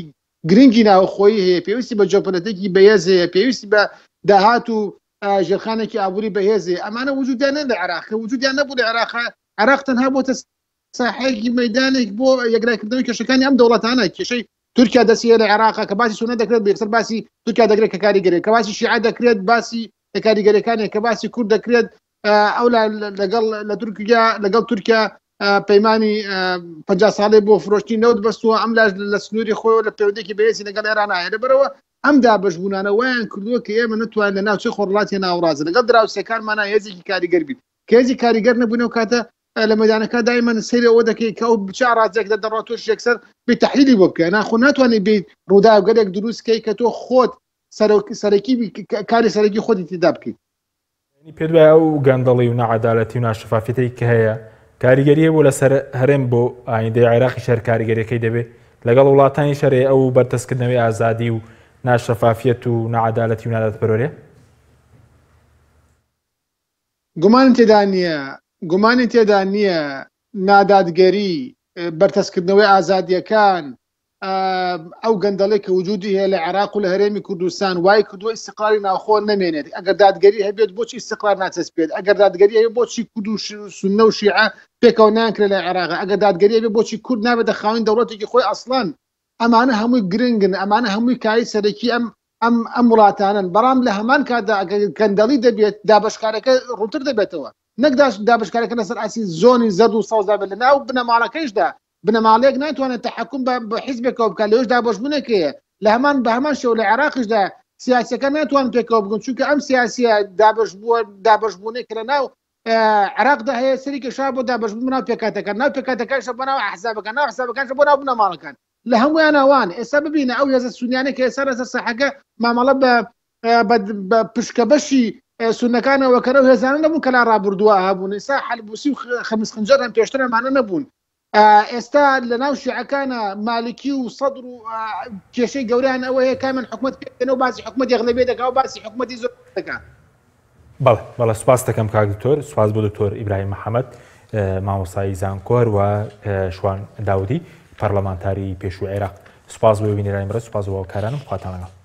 گرنگی ناوخۆیی هەیە پێویستی بە جۆپەرەتێکی بەهێز هەیە پێویستی بە داهات و ژێرخانێکی ئابووری بەهێزێ ئەمانە وجودیان لە عێراق وجودیان نەبوو لە عێراق تەنها بۆتە ساحەیەکی مەیدانێک بۆ یەکلایکردنەوەی کێشەکانی ئەم دەوڵەتانە کێشەی تورکیا دەسیە لە عێراق کە باسی سونە دەکرێت بەیەکسەر باسی تورکیا دەکرێت کە کاریگەری کە باسی شیعە دەکرێت باسی کاریگەریەکانێک کە باسی کورد دەکرێت ئەو لەگەڵ لە تورکیا لەگەڵ تورکیا پەیمانی 50 ساڵی بۆ فرۆشتی نەوت بەستووە ئەم لاش لە سنووری خۆی لە پەیوەندێکی بەهێزی لەگەڵ ئێران هەیە لەبەرەوە ئەم دابەشبوونانە وایان کردووە کە ئێمە نتوانین لە ناوچەی خۆرهەڵاتی ناوەڕاستە لەگەڵ دراوسەکانمانە هێزێکی کاریگەر بین کە هێزی کاریگەر نەبوونەوە کاتە لە مەدانەکە دایمەن سەیری ئەوە دەکەی کە ئەو بچ ڕازێک دەڕاتۆش یەکسەر بێ تەحلیلی بۆ بکە ناخۆ ناتوانێت بێت ڕووداوگەرێک دروستکەی کە تۆ خۆت سەرەکی کاری سەرەکی خۆتی تێدا بکەیت پێ دوای ئەو گەندەڵی و نەعەدالەتی و ناشفافیەتی کە هەیە کاریگەریە بۆ لەسەر هەرێم بۆ ئایندەی عێراقی شەر کاریگەریەکەی دەبێت لەگەڵ وڵاتانی شەرێ ئەو بەردەستکردنەوەی ئازادی و ناشەفافیەت و نەعەدالەتی و نادەتپەروەریە گومانی تێدا نییە نادادگەری بەردەستکردنەوەی ئازادیەکان ئەو گەندەڵێک کە وجودی هەیە لە عێراق و لە هەرێمی کوردستان وای کردووە ئیستیقلالی ناوخۆ نەمێنێت ئەگەر دادگەری هەبێت بۆچی ئیستیقلال ناچەسپێت ئەگەر دادگەری هەیە بۆچی کورد و سونە و شیعە پێکەوە نانکرێت لە عێراق ئەگەر دادگەری هەبێت بۆچی کورد نابێتە خاوەن دەوڵەتێکی خۆی ئەسڵان ئەمانە هەمووی گرنگن ئەمانە هەمووی کاری سەرەکی ئەم وڵاتانن بەڵام لە هەمان کاتدا گەندەڵی دەبێت دابشکارەکە ڕووتر دەبێتەوە نەک دابشکارەکە لەسەر ئاسی زۆنی زەرد و سەوزدا بێت لە ناو بنەماڵەکەیشدا بنەماڵەیەک ناتوانێت تەحەکوم بە حیزبێکەوە بکات لەوێش دابەشبوونێکەیە لە هەمان بە هەمان شێوە لە عێراقیشدا سیاسەکە ناتوان پێکەوە بگون چونکە ئەم سیاسیە دابەشبوونێک لە ناو عێراقدا هەیە سەرێکی شا بۆ دابەشبوون ناو پێکاتەکان ناو پێکاتەکانشە بۆ ناو ئەحزابەکان ناو حسابەکانشە بۆ ناو بنەماڵەکان لە هەمویان ئەوان ئێستا ببینە ئەو هێزە سونیانە کە ئێستا لەسەر ساحەکە مامەڵە بە پشکەبەشی سونەکانەوە کەرە و هێزانە نەبوون کە لا ڕابردووە هەبوون ئێستا حەلبوسی و خەمیس خنجەر هەم پێشترەمانە نەبوون ئێستا لە ناو شیعەکانە مالکی و سەدر و کێشەی گەوریان ئەوە هەیە کامن حکومەت پێکەنەوە باسی حکومەت یەغلەبێ دەکا و باسی حکومەتی زۆر دەکات بەڵێ سوپاس دەکەم کاک دکتۆر سوپاس بۆ دکتۆر ئیبراهیم محەممەد مامۆستایی زانکۆر و شوان داودی پەرلەمانتاری پێشووی عێراق سوپاس بۆ بینێرانی بەرە سوپاس بۆ کارانم خواتان لەگەڵ